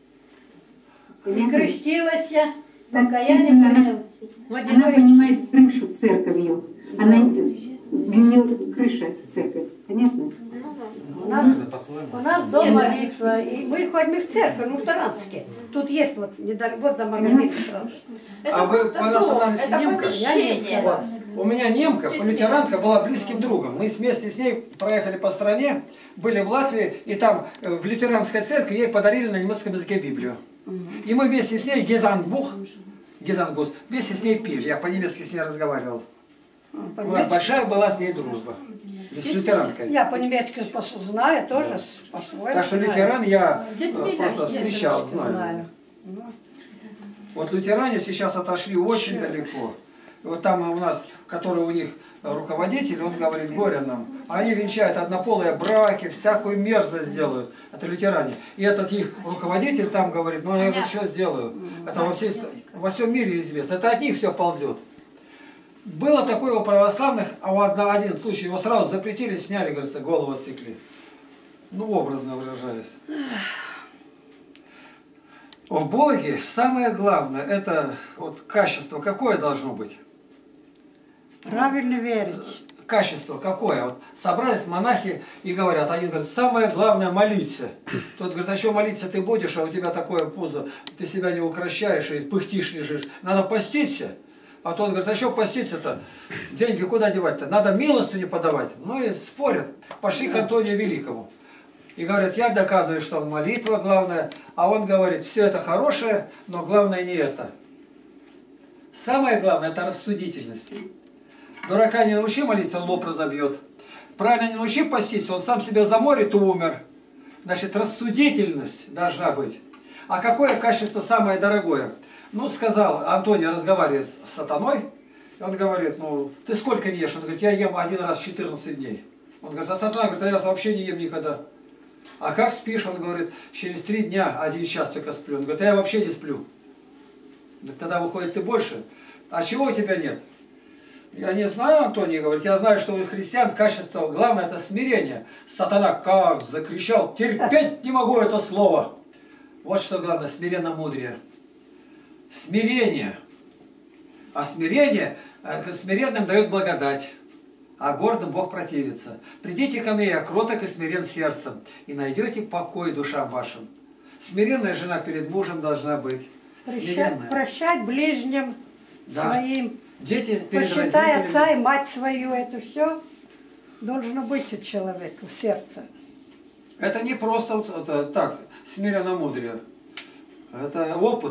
И
Понятно?
крестилась я,
Так,
покаяние
честно,
приняла.
она,
Водяной-
она понимает крышу церковью. Она, для нее крыша церковь. Понятно?
У нас,
По-своему.
у нас дом молитва, и мы ходим в церковь, ну в Таранске. Тут есть вот, недалеко, вот за магазином сразу.
это
А вы
просто
по
дом,
национальности
это
немка?
помещение.
Вот. У меня немка, полютеранка, была близким другом. Мы вместе с ней проехали по стране, были в Латвии, и там э, в лютеранской церкви ей подарили на немецком языке Библию. И мы вместе с ней, Гезангбух, Гезангбус, вместе с ней пили. Я по-немецки с ней разговаривал. У нас большая была с ней дружба. С лютеранкой.
Я по-немецки пос- знаю тоже, с- по-своему
Так что
знаю.
лютеран я
Детьми,
э, просто
да,
встречал,
немецки
знаю.
Ну,
Вот лютеране сейчас отошли очень далеко. И вот там у нас, который у них руководитель, он говорит, горе нам. Они венчают однополые браки, всякую мерзость делают. Это лютеране. И этот их руководитель там говорит, ну я вот что сделаю. Это во, всей, во всем мире известно. Это от них все ползет. Было такое у православных, а у одного один случай, его сразу запретили, сняли, говорится, голову отсекли. Ну, образно выражаясь. В Боге самое главное, это вот качество какое должно быть?
Правильно верить.
Качество какое? Вот собрались монахи и говорят, один говорит, самое главное молиться. Тот говорит, а что молиться ты будешь, а у тебя такое пузо, ты себя не укращаешь и пыхтишь, лежишь. Надо поститься. А тот говорит, а что поститься-то? Деньги куда девать-то? Надо милостыню не подавать. Ну и спорят. Пошли к Антонию Великому. И говорят, я доказываю, что молитва главная. А он говорит, все это хорошее, но главное не это. Самое главное, это рассудительность. Дурака не научи молиться, он лоб разобьет. Правильно не научи поститься, он сам себя заморит и умер. Значит, рассудительность должна быть. А какое качество самое дорогое? Ну, сказал, Антоний разговаривает с сатаной. И он говорит, ну, ты сколько не ешь? Он говорит, я ем один раз в четырнадцать дней. Он говорит, а сатана говорит, а я вообще не ем никогда. А как спишь? Он говорит, через три дня один час только сплю. Он говорит, а я вообще не сплю. Тогда выходит, ты больше. А чего у тебя нет? Я не знаю, Антоний говорит, я знаю, что у христиан качество, главное, это смирение. Сатана как закричал, терпеть не могу это слово. Вот что главное, смиренно-мудрее. Смирение. А смирение, к смиренным дает благодать, а гордым Бог противится. Придите ко мне, я кроток и смирен сердцем, и найдете покой душам вашим. Смиренная жена перед мужем должна быть.
Прощать, прощать ближним
да.
своим.
Дети перед
Посчитай
родителями.
отца и мать свою, это все должно быть у человека, в сердце.
Это не просто вот это, так, смиренно-мудрее. Это опыт.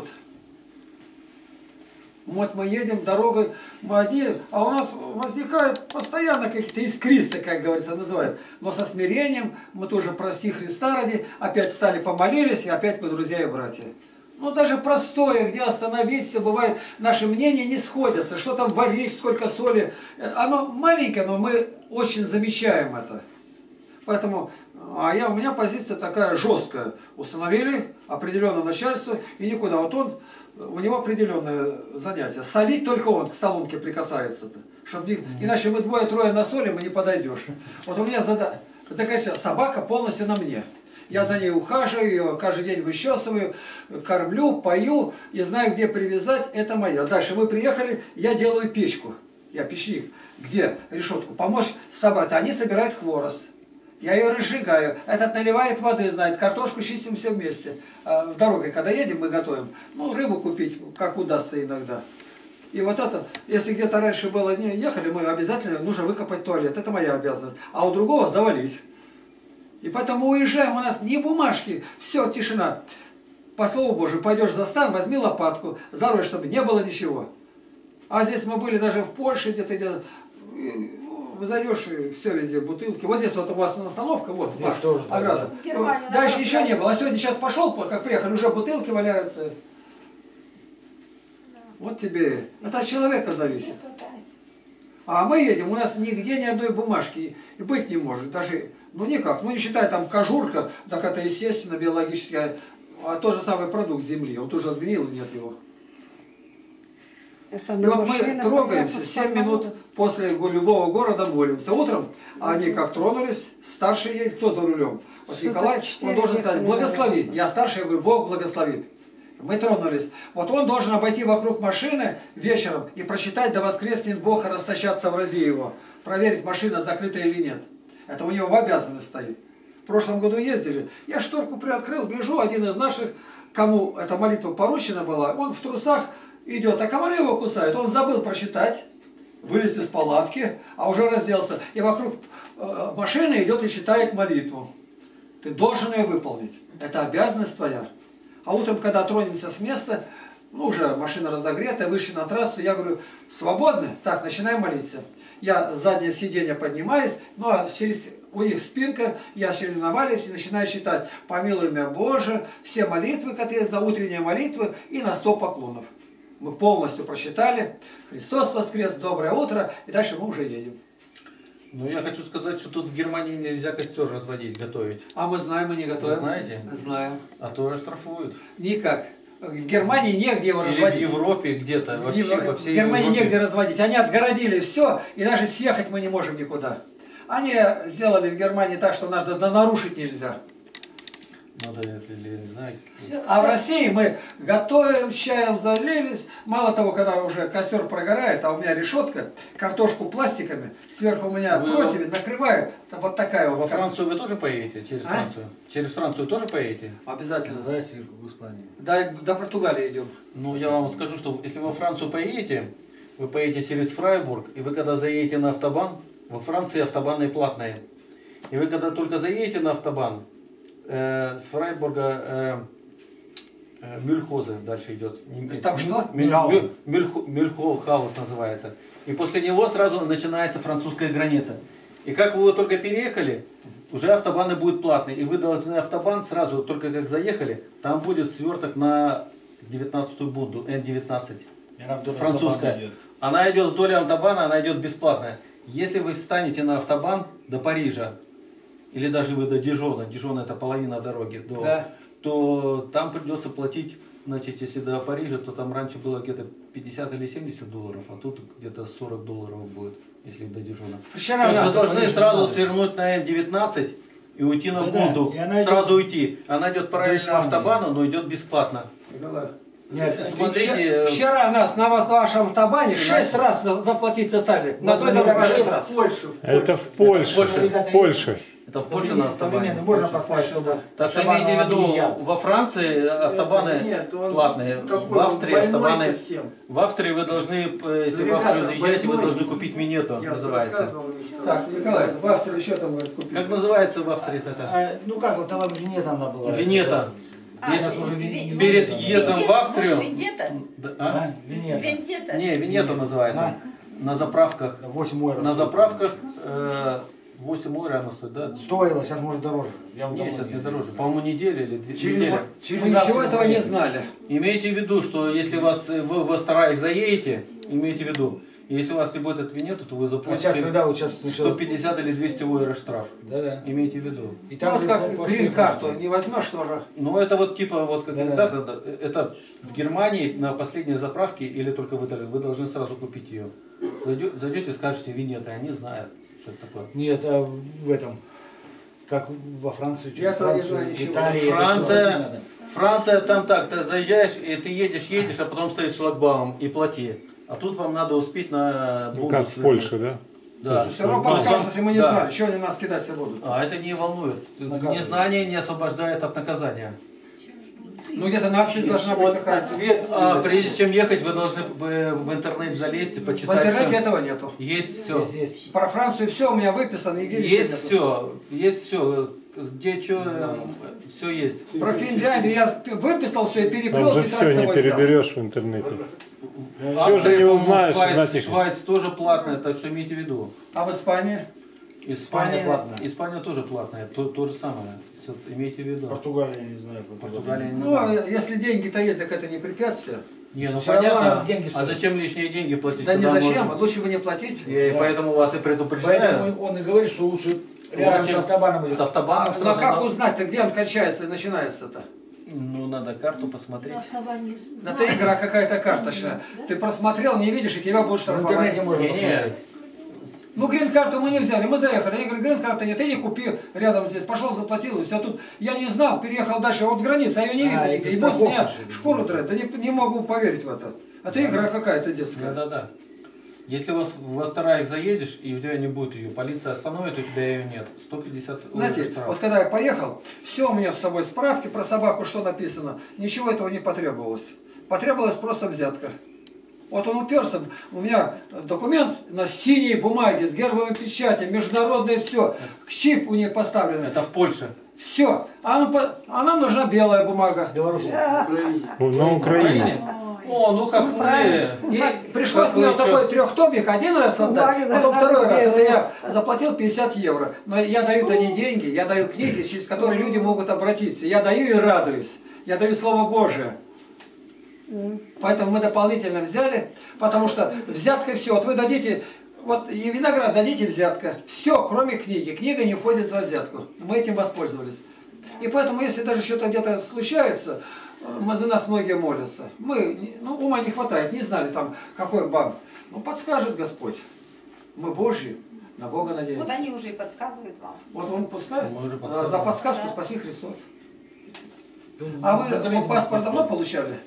Вот мы едем дорогой, мы одни, а у нас возникают постоянно какие-то искрицы, как говорится, называют. Но со смирением мы тоже, прости Христа ради, опять стали, помолились, и опять мы друзья и братья. Ну даже простое, где остановиться, бывает, наши мнения не сходятся, что там варить, сколько соли. Оно маленькое, но мы очень замечаем это. Поэтому, а я, у меня позиция такая жесткая. Установили определенное начальство и никуда. Вот он, у него определенное занятие. Солить только он к столонке прикасается-то. Чтобы не, иначе мы двое-трое на соли, мы не подойдешь. Вот у меня задача, такая собака полностью на мне. Я за ней ухаживаю, ее каждый день вычесываю, кормлю, пою и знаю, где привязать. Это моя. Дальше мы приехали, я делаю печку. Я печник. Где решетку? Помочь собрать. Они собирают хворост. Я ее разжигаю. Этот наливает воды, знает. Картошку чистим все вместе. В дорогой, когда едем, мы готовим. Ну, рыбу купить, как удастся иногда. И вот это, если где-то раньше было, не ехали, мы обязательно, нужно выкопать туалет. Это моя обязанность. А у другого завалить. И поэтому уезжаем, у нас ни бумажки, все, тишина. По слову Божию, пойдешь за стан, возьми лопатку, зарой, чтобы не было ничего. А здесь мы были даже в Польше, где-то, где-то зайдешь, все везде, бутылки. Вот здесь вот у вас остановка, вот,
здесь тоже,
ограда.
да. Германия,
дальше
да,
ничего
да.
не было. А сегодня сейчас пошел, как приехали, уже бутылки валяются. Да. Вот тебе, это от человека зависит. А мы едем, у нас нигде ни одной бумажки и быть не может. Даже, ну никак, ну не считай там кожурка, так это естественно биологическая, а тот же самый продукт земли, он уже сгнил и нет его.
Это
И вот мы трогаемся, семь минут после любого города молимся. Утром они как тронулись, старший едет, кто за рулем? Вот Николай, он должен сказать, благослови. Я старший, я говорю, Бог благословит. Мы тронулись. Вот он должен обойти вокруг машины вечером и прочитать «Да воскреснет Бог и расточаться в разе его». Проверить, машина закрыта или нет. Это у него в обязанности стоит. В прошлом году ездили. Я шторку приоткрыл, гляжу, один из наших, кому эта молитва поручена была, он в трусах идет, а комары его кусают. Он забыл прочитать, вылез из палатки, а уже разделся. И вокруг э, машины идет и читает молитву. Ты должен ее выполнить. Это обязанность твоя. А утром, когда тронемся с места, ну, уже машина разогретая, вышли на трассу, я говорю, свободны? Так, начинаем молиться. Я с заднее сиденье поднимаюсь, ну, а через, у них спинка, я соревновались и начинаю считать, помилуй меня, Боже, все молитвы, которые есть за утренние молитвы, и на сто поклонов. Мы полностью прочитали. Христос воскрес, доброе утро. И дальше мы уже едем.
Ну, я хочу сказать, что тут в Германии нельзя костер разводить, готовить.
А мы знаем, мы не готовим.
Вы знаете?
Знаем.
А то оштрафуют.
Никак. В Германии негде его
Или
разводить.
в Европе где-то, вообще
В,
во
в
всей
Германии
Европе.
негде разводить. Они отгородили все, и даже съехать мы не можем никуда. Они сделали в Германии так, что нас даже нарушить нельзя.
Надо, или не знаю.
А в России мы готовим, чаем залились. Мало того, когда уже костер прогорает, а у меня решетка, картошку пластиками, сверху у меня
Вы
противень, накрываю, там вот такая вот.
Во
картошка.
Францию вы тоже поедете? Через
А?
Францию? Через Францию тоже поедете?
Обязательно.
Да, если в Испании.
До, до Португалии идем.
Ну, я вам скажу, что если вы во Францию поедете, вы поедете через Фрайбург, и вы когда заедете на автобан, во Франции автобаны платные. И вы когда только заедете на автобан, э, с Фрайбурга э, э, Мюльхозе дальше идет.
Там что?
Мюль- Мюль- Мюльхо- Мюльхоус называется. И после него сразу начинается французская граница. И как вы только переехали, уже автобаны будут платные. И вы должны автобан сразу, только как заехали, там будет сверток на девятнадцатую бунду, Н девятнадцать.
И она вдоль
Французская.
автобана идет.
Она идет вдоль автобана, она идет бесплатная. Если вы встанете на автобан до Парижа, или даже вы до Дижона, Дижон это половина дороги, до,
Да.
то там придется платить, значит, если до Парижа, то там раньше было где-то пятьдесят или семьдесят долларов, а тут где-то сорок долларов будет, если до Дижона.
Вчера
То есть
нас
вы должны
Париж
сразу
надо.
свернуть на Н девятнадцать и уйти на
Да-да,
Бунду,
и она
сразу
идет-
уйти. Она идет параллельно
Испании.
автобану, но идет бесплатно.
Николай,
Нет,
Смотрите,
Вчера, вчера нас на вашем автобане шесть раз заплатить заставили. На той дороге шесть раз.
Польшу.
Это в Польше.
Польше.
В Польше.
Это в Польше на автобане.
Современный,
Можно
Польша.
послать, да.
Так что
Автобаны
имейте в виду,
объезжают.
во Франции автобаны
Нет, он
платные,
такой,
в Австрии
он больной
автобаны...
совсем.
В Австрии вы должны, э, если в
Ребята,
Австрию заезжаете, вы
больной.
должны купить минету,
Я
называется.
рассказывал, что-
Так, Николай, в Австрии еще там говорит, купить.
Как называется в Австрии это?
А, ну как, вот там Венета она была.
Венета.
А,
Если
вен- вен-
перед
вен-
въездом в
вендетта,
Австрию...
может, вендетта?
Да, а?
А, Венета.
Вендетта.
Не, Венета называется. На заправках.
восемь евро.
На заправках э, восемь евро она стоит, да?
Стоило, сейчас может дороже. Я вот
Не,
давно
сейчас не
ездил.
дороже. По-моему, неделя или две
Через,
недели.
через
Мы ничего
Австрию
этого не
поедем.
знали.
Имейте в виду, что если вас, э, вы в Астарайх заедете, имейте в виду, если у вас не будет этого нету, то вы
Вот сейчас,
заплатите
когда вот сейчас
сто
сначала...
пятьдесят или двести евро штраф.
Да-да.
Имейте в виду.
И
Ну,
там
вот
же
как
по- по всей
грин-карту
Франции.
не возьмешь тоже.
Ну это вот типа вот как
Да-да.
когда-то, да, это в Германии на последней заправке или только в Италии, вы должны сразу купить ее. Зайдете, зайдете и скажете Венета, они знают, что это такое.
Нет, а в этом... Как во Францию,
Я
через
тоже не
Францию,
знаю ничего.
Италии.
Франция,
это не надо.
Франция там так, ты заезжаешь, и ты едешь, едешь, а потом стоит шлагбаум и плати. А тут вам надо успеть на
Ну,
Бунду
как в
свернуть.
Польше, да?
Да.
Все равно подскажут, если мы не
Да.
знали, что они нас кидать все будут.
А это не волнует.
Наказывает.
Незнание не освобождает от наказания.
Ну где-то надпись должна быть какая-то.
А прежде чем ехать, вы должны в в интернет залезть и
В
почитать.
интернете
всё.
этого нету.
Есть все.
Есть, есть.
Про Францию все у меня выписано, нигде ничего
Есть
нету.
все. Есть все. Где что, все есть.
Про Финляндию я выписал все и переплел,
Там же
тетрадь
все
с
не
собой взял.
переберешь в интернете. Все же
Австрия,
не
по-моему,
узнаешь,
Швайц,
Игнатий.
Швайц тоже платная, так что имейте в виду.
А в Испании?
Испания,
Испания платная.
Испания тоже платная, то, то же самое. Всё, имейте в виду.
Португалия, я не знаю.
Португалия не
Ну,
знаю.
если деньги-то есть, так это не препятствие.
Не, ну
Всё равно
понятно.
деньги
А
стоят.
зачем лишние деньги платить?
Да не
Когда
зачем,
можно-
лучше бы не платить.
Я и
Да.
поэтому вас и предупреждаю.
Поэтому он и говорит, что лучше рядом с
Лучше
автобаном
С
идет.
автобаном
А, ну
сразу
как
на-
узнать-то, где он кончается и начинается-то?
Ну, надо карту посмотреть.
Это игра какая-то карточная. Ты просмотрел, не видишь, и тебя будут
В интернете
штрафовать.
можно
Не,
посмотреть.
не,
Ну, грин-карту мы не взяли, мы заехали. Я говорю, грин-карты нет, ты не купи рядом здесь. Пошел, заплатил, и все тут. Я не знал, переехал дальше от границы, а ее не видно
А,
нигде.
это
И босс
страховка
меня
же,
шкуру
да.
драть. Да не, не могу поверить в это. Это игра какая-то детская.
да-да-да. Если вас в Астарайх заедешь, и у тебя не будет ее, полиция остановит, у тебя ее нет. сто пятьдесят
Знаете,
евро штраф.
вот когда я поехал, все у меня с собой справки про собаку, что написано. Ничего этого не потребовалось. Потребовалась просто взятка. Вот он уперся, у меня документ на синей бумаге с гербовой печатью, международное все, чип у нее поставлен.
Это в Польше.
Все. А, ну, по- а нам нужна белая бумага.
Беларусь.
На Украине.
О, ну хохлы.
И пришлось мне вот
Какой
такой трехтомик один раз отдать,
Бумага
потом
должна
второй
быть
раз. Это
белая.
я заплатил пятьдесят евро. Но я даю-то не деньги, я даю книги, через которые люди могут обратиться. Я даю и радуюсь. Я даю Слово Божие. Поэтому мы дополнительно взяли, потому что взятка все. Вот вы дадите, вот и виноград дадите взятка. Все, кроме книги. Книга не входит за взятку. Мы этим воспользовались. И поэтому, если даже что-то где-то случается, мы, за нас многие молятся. Мы, ну, ума не хватает, не знали там, какой банк. Ну, подскажет Господь. Мы Божьи, на Бога надеемся.
Вот они уже и подсказывают вам.
Вот он пускай.
Мы уже
За
подсказали.
подсказку спаси Христос. А вы паспорт давно получали?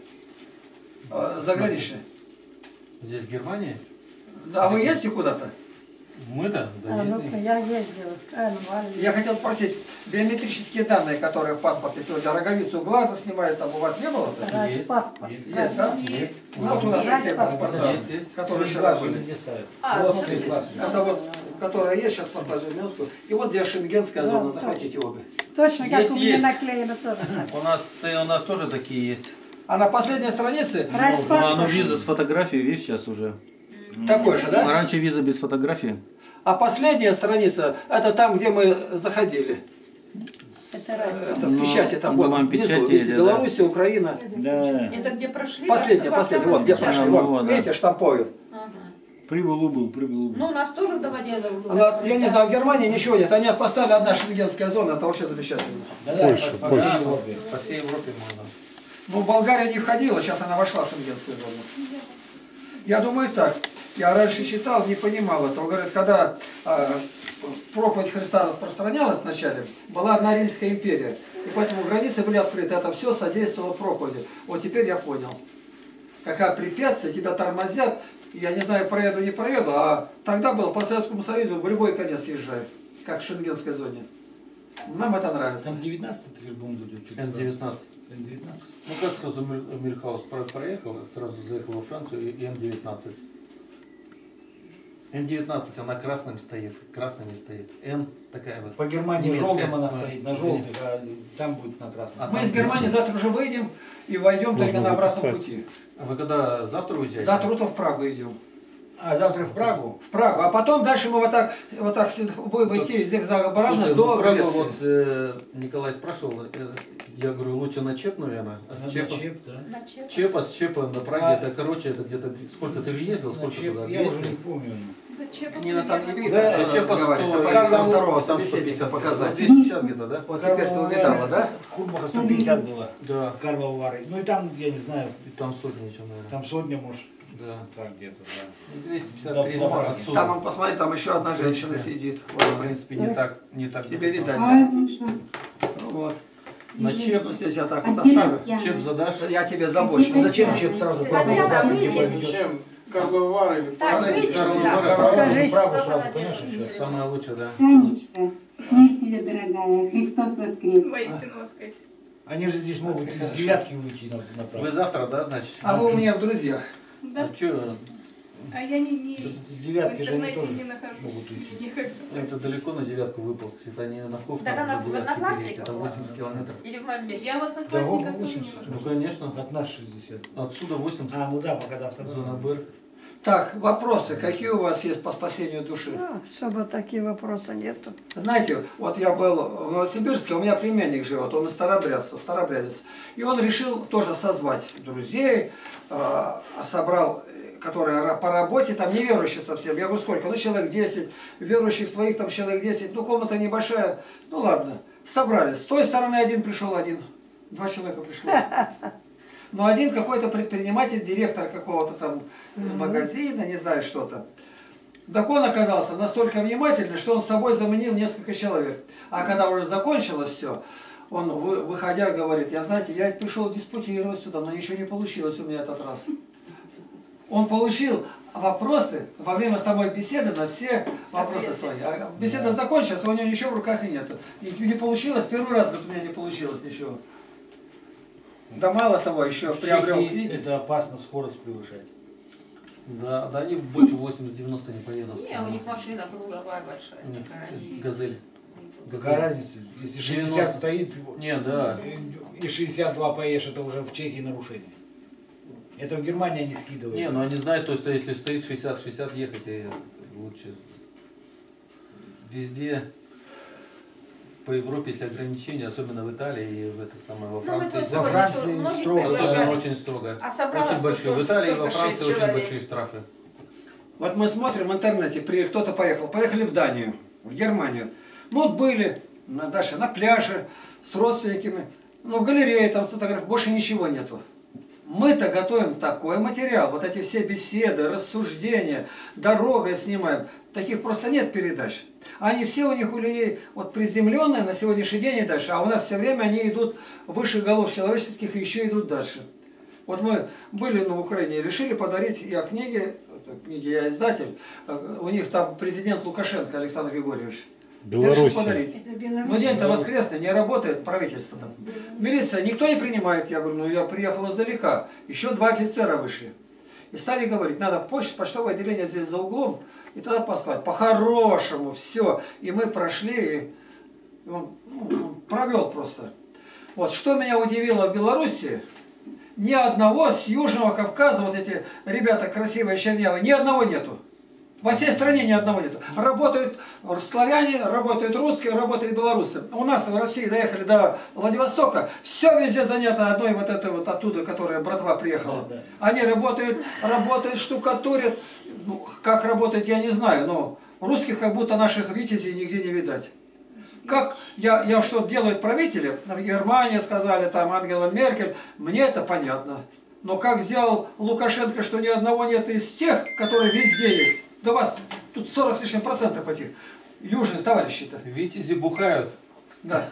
Э, Заграничный?
Здесь Германия?
Да, а вы ездите куда-то?
Мы-то? Да,
А, ну-ка,
ездили.
я ездила. А, нормально.
Я хотел спросить, биометрические данные, которые в паспорте сегодня, роговицу глаза снимают, там у вас не было-то?
Раз,
Есть.
паспорт.
Есть, да?
Есть.
Ну, вот у нас
Есть.
такие паспорта,
Есть, есть.
которые вчера были.
Везде ставят.
А,
Вот,
смотрите.
это вот, которая есть, сейчас подожди минутку. И вот где шенгенская
Да,
зона,
точно.
захватите обе.
Точно, как
Есть,
у меня
есть.
наклеено тоже.
У нас, у нас тоже такие есть.
А на последней странице
Раз
Ну, а ну
паспорт.
виза с фотографией, видишь, сейчас уже.
такой же,
А
да?
раньше виза без фотографии.
А последняя страница, это там, где мы заходили.
Это раз.
Это
Ну,
печати там,
да,
вот,
вам
внизу,
печати
видите,
или, да.
Белоруссия, Украина.
Да.
Это где прошли?
Последняя,
вас- вас
последняя,
там
вот, где
печатали.
прошли,
ну,
вот,
вот, да.
видите, штампуют.
Ага.
Прибыл, убыл, прибыл, убыл.
Ну, у нас тоже в Доводе.
Она, я не знаю, в Германии ничего нет, они поставили одна шенгенская зона, это вообще замечательно.
Да-да,
Польша,
по- по
Польша.
всей Европе.
По всей Европе можно.
Ну, Болгария не входила, сейчас она вошла в шенгенскую зону. Я думаю так, я раньше читал, не понимал этого. Говорят, когда э, проповедь Христа распространялась вначале, была одна Римская империя. И поэтому границы были открыты, это все содействовало проповеди. Вот теперь я понял. Какая препятствие, тебя тормозят, я не знаю, проеду, не проеду, а тогда было по Советскому Союзу в любой конец езжай, как в шенгенской зоне. Нам это нравится.
Там девятнадцать тысяч бомб идет.
Н девятнадцать.
Н девятнадцать.
Ну как сразу Мюльхаус проехал, сразу заехал во Францию и Н девятнадцать. Н девятнадцать, она красным стоит, красными стоит. Н такая вот.
По Германии
немецкая.
желтым она
А,
стоит, на
извини.
желтых, а там будет на красном.
А
Мы из Германии завтра уже выйдем и войдем только
Можно
на обратном
записать.
пути.
А вы когда завтра уезжаете?
Завтра утром в Прагу идем.
А завтра в Прагу?
В Прагу. А потом дальше мы вот так, вот так будем идти зигзагообразно
Слушай,
до
ну, Прагу,
Греции.
вот э, Николай спрашивал, э, я говорю, лучше на Чеп, наверное. А с
На
Чепа,
Чеп, да.
Чепа, с Чепа на Праге,
А-
это короче, это где-то, сколько ты же ездил,
На
сколько
Чеп,
туда?
я уже
двести?
не помню.
Нина там не видно,
Да,
да,
Чепа
разговаривает.
сто,
Это
Карла
по второго
там
собеседника
сто пятьдесят,
показать.
двести пятьдесят где-то, да?
Вот теперь ты увидала, да?
Курбаха сто пятьдесят было.
Да.
Карлова Вары. Ну и там, я не знаю,
И там сотни еще, наверное.
там сотня, может,
Да.
так где-то, да.
двести пятьдесят
Да,
триста
да.
отсюда.
Там он, посмотри, там еще одна женщина сидит.
В
Вот,
принципе, не так, не так.
тебе
далеко.
видать,
Ой,
да?
Маша.
Вот.
На Чеп,
Вот здесь я так
А
вот
где
оставлю.
Татьяна?
Чеп задашь.
Я тебе забочу.
Ну зачем Чеп сразу
Ты
Прагу?
Татьяна,
Там, где
выйди.
поведет?
Чем? Карловар или
Так,
Она
выйдешь
Карл
сюда.
Вара,
Прагу,
Покажись.
Прагу
Что
сразу,
она
конечно,
делает?
сейчас.
Самое лучшее, да.
Танечка, мир тебе, дорогая, Христос воскрес.
Воистину воскрес.
Они же здесь могут из девятки уйти на, на Прагу.
Вы завтра, да, значит?
А вы у меня в друзьях.
Да?
А что,
А я не, не
С
в
девятки же они
интернете
тоже
не нахожусь.
могут уйти.
Никогда.
это далеко на девятку выполз, это не на Ковку,
Так она
на
в
девятке
Одноклассниках
перейти, это
у вас?
восемьдесят километров.
Или в моем месте.
Я в
Да,
одноклассниках тоже не
восемьдесят.
могу.
Ну, конечно.
От нас шестьдесят.
Отсюда восемьдесят,
А, ну да, пока до второго.
зона Б.
Так, вопросы. Какие у вас есть по спасению души?
А, особо такие вопросы нету.
Знаете, вот я был в Новосибирске, у меня племянник живет, он из Старобрядца, Старобрядец. И он решил тоже созвать друзей, э, собрал, которые ра- по работе, там неверующие совсем. Я говорю, сколько? Ну, человек десять, верующих своих там человек десять, ну, комната небольшая. Ну, ладно, собрались. С той стороны один пришел, один. Два человека пришло. Но один какой-то предприниматель, директор какого-то там магазина, не знаю, что-то. Так он оказался настолько внимательный, что он с собой заменил несколько человек. А когда уже закончилось все, он, вы- выходя, говорит, я, знаете, я пришел диспутировать сюда, но ничего не получилось у меня этот раз. Он получил вопросы во время самой беседы на все вопросы свои. А беседа закончилась, а у него ничего в руках и нету. Не, не получилось, первый раз говорит, у меня не получилось ничего. Да мало того, еще
В
приобрел
Чехии
книги.
это опасно скорость превышать.
Да, да они больше восемьдесят-девяносто не поедут.
Не, у них машина круговая большая.
У них
такая.
Газель.
Какая разница? Если шестьдесят стоит
Не, да.
и шестьдесят два поешь, это уже в Чехии нарушение. Это в Германии они скидывают.
Не, ну они знают, то есть если стоит шестьдесят-шестьдесят ехать, и лучше. Везде по Европе есть ограничения, особенно в Италии и в это самое, во
Ну, мы
Франции.
тут
Во
сегодня
Франции
многих
строго.
Особенно
приглашали.
очень строго.
А собралось
Очень
тут
большие. В
только-
Италии и во
только
Франции
шесть
очень
человек.
большие штрафы.
Вот мы смотрим в интернете, при- кто-то поехал, поехали в Данию, в Германию. Ну вот были на, дальше на пляже с родственниками, ну в галерее там сфотографии, больше ничего нету. Мы-то готовим такой материал, вот эти все беседы, рассуждения, дорогой снимаем. Таких просто нет передач. Они все у них у людей вот приземленные на сегодняшний день и дальше, а у нас все время они идут выше голов человеческих и еще идут дальше. Вот мы были на Украине, решили подарить, я книги, это книги, я издатель, у них там президент Лукашенко Александр Григорьевич.
Белоруссия.
Решил подарить. Но день-то воскресный, не работает правительство там. Милиция, никто не принимает. Я говорю, ну я приехал издалека. Еще два офицера вышли. И стали говорить, надо почту, почтовое отделение здесь за углом, и тогда послать. По-хорошему, все. И мы прошли, и он, ну, он провел просто. Вот что меня удивило в Беларуси, ни одного с Южного Кавказа, вот эти ребята красивые, чернявые, ни одного нету. Во всей стране ни одного нету. Работают славяне, работают русские, работают белорусы. У нас в России доехали до Владивостока, все везде занято одной вот этой вот оттуда, которая братва приехала. Они работают, работают, штукатурят. Ну, как работать, я не знаю, но русских как будто наших витязей нигде не видать. Как я, я что делают правители, в Германии сказали, там Ангела Меркель, мне это понятно. Но как сделал Лукашенко, что ни одного нет из тех, которые везде есть. Да у вас тут сорок с лишним процентов этих южных товарищей-то.
Витязи бухают.
Да.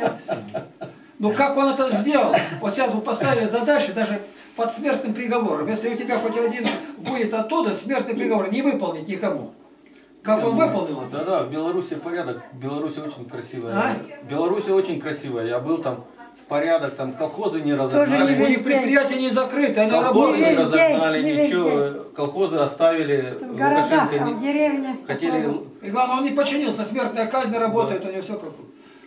Ну как он это сделал? Вот сейчас вы поставили задачу даже под смертным приговором. Если у тебя хоть один будет оттуда, смертный приговор не выполнить никому. Как он выполнил это?
Да-да, в Беларуси порядок. Беларусь очень красивая.
А?
Беларусь очень красивая. Я был там, порядок, там колхозы не
Тоже
разогнали.
не
У них
везде.
предприятия не закрыты, они
Колхозы
работают.
не
везде,
разогнали,
не
ничего.
везде.
Колхозы оставили.
В городах,
Лукашенко
а
не-
в деревне.
Хотели...
попробуй.
И главное, он не подчинился, смертная казнь работает, у него все как...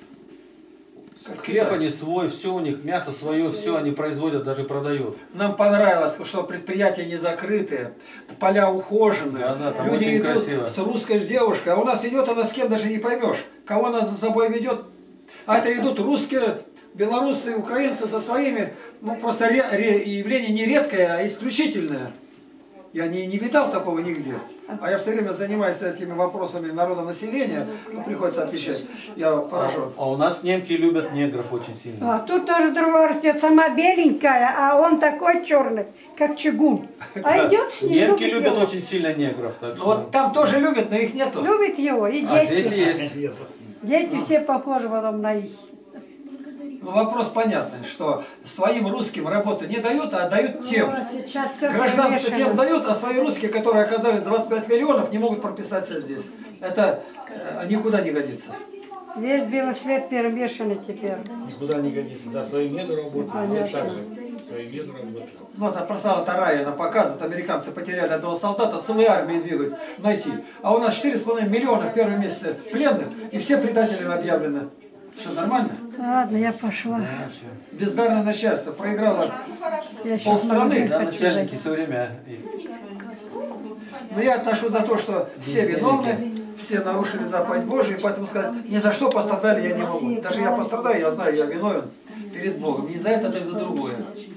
как
Хлеб
Китай.
они свой, все у них, мясо свое, все они производят, даже продают.
Нам понравилось, что предприятия не закрытые, поля ухоженные,
Да, да, там
люди
очень
идут
красиво.
с русской ж девушкой, а у нас идет она с кем даже не поймешь, кого она за собой ведет. А это идут русские, белорусы, украинцы со своими, ну просто ре, ре, явление не редкое, а исключительное. Я не, не видал такого нигде. А я все время занимаюсь этими вопросами народонаселения, ну, приходится отвечать. Я поражен.
А у нас немки любят негров очень сильно.
А тут тоже другое растет, сама беленькая, а он такой черный, как чугун. А идет с ним,
Немки
любит
любят
его.
очень сильно негров, так что...
Вот там тоже любят, но их нету.
Любит его, и
А здесь
дети.
есть.
Дети все похожи потом на их.
Ну, вопрос понятный, что своим русским работу не дают, а дают тем.
Ну, сейчас все
Гражданство
перемешано.
тем дают, а свои русские, которые оказались двадцать пять миллионов, не могут прописаться здесь. Это э, никуда не годится.
Весь белый свет перемешанный теперь.
Никуда не годится. Да, своим нету работы, здесь так же. Своим нету работы.
Ну, это просто Тараяна показывает, американцы потеряли одного солдата, целые армии двигают найти. А у нас четыре с половиной миллиона в первом месяце пленных, и все предателями объявлены. Что, нормально?
Ладно, я пошла.
Бездарное начальство проиграло.
Я сейчас в
Полстраны,
магазин
Да,
хочу
начальники
зайти.
все время...
Но я отношу за то, что все виновны, все нарушили заповедь Божию, и поэтому сказать, ни за что пострадали я не могу. Даже я пострадаю, я знаю, я виновен перед Богом. Не за это, так за другое.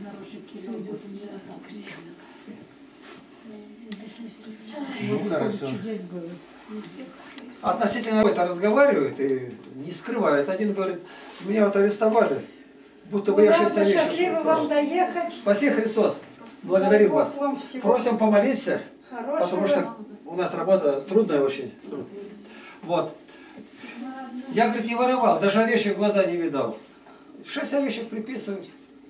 Ну, хорошо.
Относительно это разговаривают и не скрывают. Один говорит, меня вот арестовали, будто бы я шесть
Ладно,
овечек
счастливо
украл.
вам доехать.
Спаси Христос. Благодарим
Дай Бог
вас.
вам всего
Просим помолиться,
хорошего.
потому что у нас работа трудная очень. Вот. Я, говорит, не воровал, даже овечек в глаза не видал. Шесть овечек приписывают.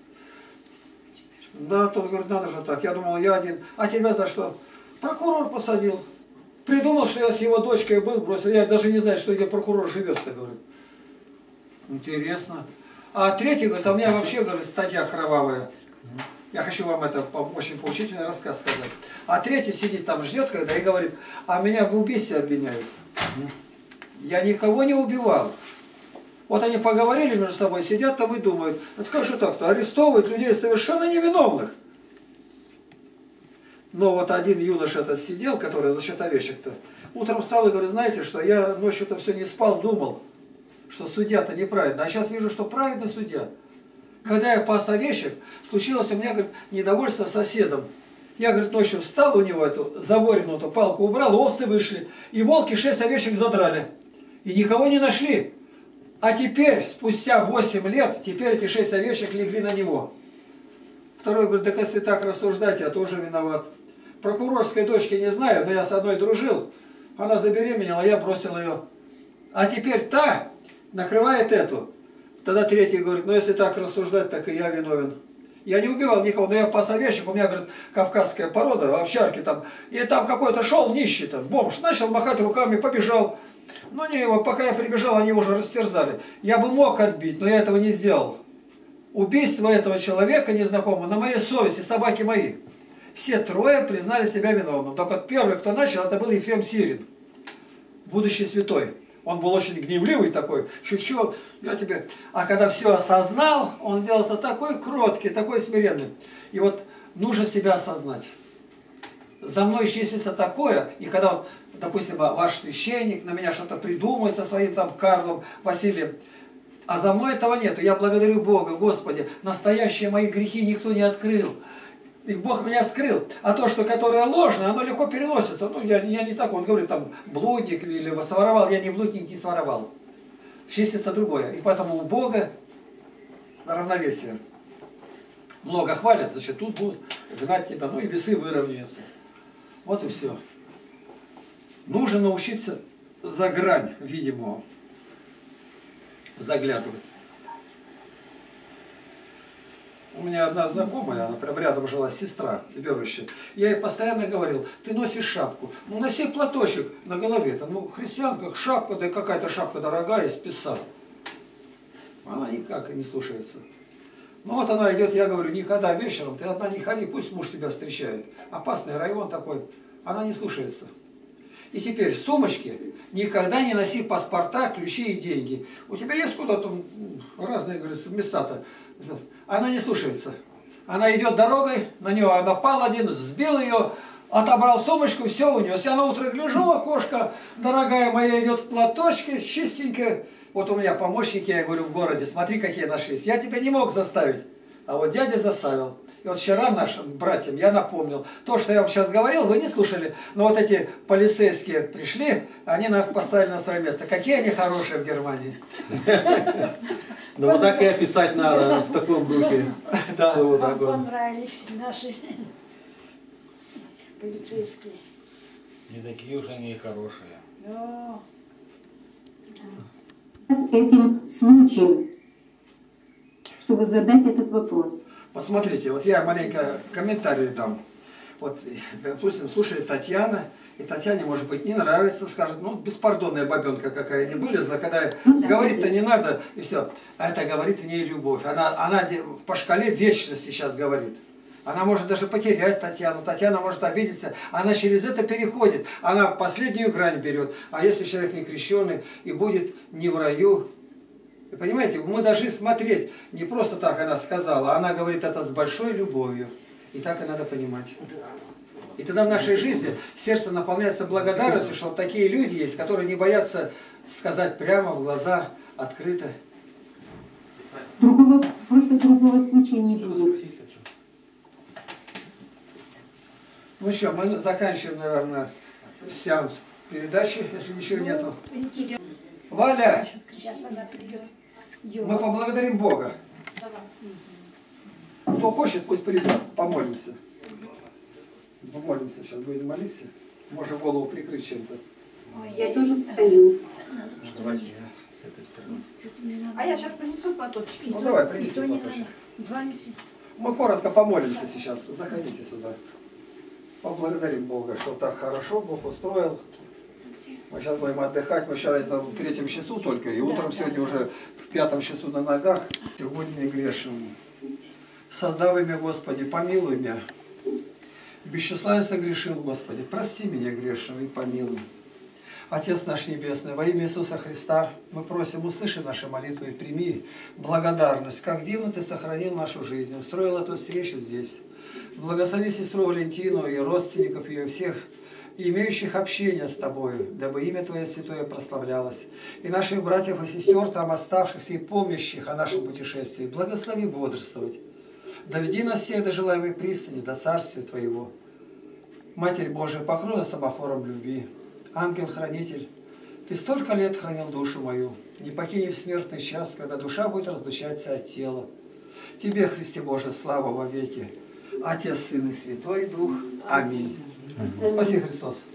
Да, тот говорит, надо же так. Я думал, я один. А тебя за что? Прокурор посадил. Придумал, что я с его дочкой был, бросил. Я даже не знаю, что где прокурор живет-то, говорит. Интересно. А третий говорит, а у меня вообще, говорит, статья кровавая. Я хочу вам это очень поучительный рассказ сказать. А третий сидит там, ждет, когда и говорит, а меня в убийстве обвиняют. Я никого не убивал. Вот они поговорили между собой, сидят там и думают, это как же так-то, арестовывают людей совершенно невиновных. Но вот один юноша этот сидел, который за счет овечек-то, утром встал и говорит, знаете что, я ночью-то все не спал, думал, что судья-то неправильно. А сейчас вижу, что правильный судья. Когда я пас овечек, случилось у меня, говорит, недовольство с соседом. Я, говорит, ночью встал у него, эту заворенную эту палку убрал, овцы вышли. И волки шесть овечек задрали. И никого не нашли. А теперь, спустя восемь лет, теперь эти шесть овечек легли на него. Второй говорит, да если так рассуждать, я тоже виноват. Прокурорской дочки не знаю, но я с одной дружил. Она забеременела, я бросил ее. А теперь та накрывает эту. Тогда третий говорит, ну если так рассуждать, так и я виновен. Я не убивал никого, но я пас овечек, у меня, говорит, кавказская порода, овчарки там. И там какой-то шел нищий, там, бомж, начал махать руками, побежал. Но не его, пока я прибежал, они уже растерзали. Я бы мог отбить, но я этого не сделал. Убийство этого человека незнакомого на моей совести, собаки мои. Все трое признали себя виновным. Только первый, кто начал, это был Ефрем Сирин, будущий святой. Он был очень гневливый такой, чуть-чуть, я тебе... А когда все осознал, он сделался такой кроткий, такой смиренный. И вот нужно себя осознать. За мной числится такое, и когда, вот, допустим, ваш священник на меня что-то придумает со своим там Карлом Василием, а за мной этого нету. Я благодарю Бога, Господи, настоящие мои грехи никто не открыл. И Бог меня скрыл. А то, что которое ложное, оно легко переносится. Ну, я, я не так, он говорит, там, блудник или своровал. Я не блудник, не своровал. Числится другое. И поэтому у Бога равновесие. Много хвалят, значит, тут будут гнать тебя, ну и весы выровняются. Вот и все. Нужно научиться за грань видимого заглядывать. У меня одна знакомая, она прям рядом жила, сестра верующая. Я ей постоянно говорил, ты носишь шапку. Ну, носи платочек на голове-то. Ну, христианка, шапка, да какая-то шапка дорогая, из песа. Она никак и не слушается. Ну, вот она идет, я говорю, никогда вечером, ты одна не ходи, пусть муж тебя встречает. Опасный район такой. Она не слушается. И теперь в сумочке никогда не носи паспорта, ключи и деньги. У тебя есть куда-то разные, говорит, места-то. Она не слушается. Она идет дорогой, на нее напал один, сбил ее, отобрал сумочку, все у нее. Я на утро гляжу, окошко, дорогая моя идет в платочке, чистенькая. Вот у меня помощники, я говорю, в городе, смотри, какие нашлись. Я тебя не мог заставить, а вот дядя заставил. И вот вчера нашим братьям я напомнил. То, что я вам сейчас говорил, вы не слушали. Но вот эти полицейские пришли, они нас поставили на свое место. Какие они хорошие в Германии.
Да вот так и описать надо в таком духе.
Да.
Вам понравились наши полицейские.
Не такие уж они и хорошие.
С этим случаем, чтобы задать этот вопрос.
Посмотрите, вот я маленько комментарий дам. Вот, допустим, слушает Татьяна, и Татьяне, может быть, не нравится, скажет, ну, беспардонная бабенка какая не вылезла, когда говорит-то не надо, и все. А это говорит в ней любовь. Она, она по шкале вечности сейчас говорит. Она может даже потерять Татьяну, Татьяна может обидеться, она через это переходит, она последнюю грань берет. А если человек не крещеный и будет не в раю, и понимаете, мы должны смотреть, не просто так она сказала, она говорит это с большой любовью. И так и надо понимать. И тогда в нашей жизни сердце наполняется благодарностью, что вот такие люди есть, которые не боятся сказать прямо в глаза, открыто.
Другого, просто другого случая не будет.
Ну что, мы заканчиваем, наверное, сеанс передачи, если ничего нету. Валя, мы поблагодарим Бога. Кто хочет, пусть придет, помолимся. Помолимся, сейчас будем молиться. Можно голову прикрыть чем-то.
Я тоже встаю.
Давайте я с этой стороны.
А я сейчас принесу платочки.
Ну давай, принеси платочек. Мы коротко помолимся сейчас. Заходите сюда. Поблагодарим Бога, что так хорошо Бог устроил. Мы сейчас будем отдыхать. Мы сейчас это в третьем часу только. И утром сегодня уже в пятом часу на ногах. Сегодня грешим. Создав имя, Господи, помилуй меня. Без числа я согрешил, Господи, прости меня грешного и помилуй. Отец наш Небесный, во имя Иисуса Христа мы просим, услыши наши молитвы и прими благодарность, как дивно Ты сохранил нашу жизнь, устроил эту встречу здесь. Благослови сестру Валентину и родственников ее, всех и имеющих общение с Тобою, дабы имя Твое святое прославлялось. И наших братьев и сестер там оставшихся и помнящих о нашем путешествии, благослови бодрствовать. Доведи нас всех до желаемой пристани, до Царствия Твоего. Матерь Божия, покрой нас самофором любви. Ангел-хранитель, Ты столько лет хранил душу мою, не покинь в смертный час, когда душа будет разлучаться от тела. Тебе, Христе Божий, слава во веки. Отец, Сын и Святой Дух. Аминь. Спаси Христос.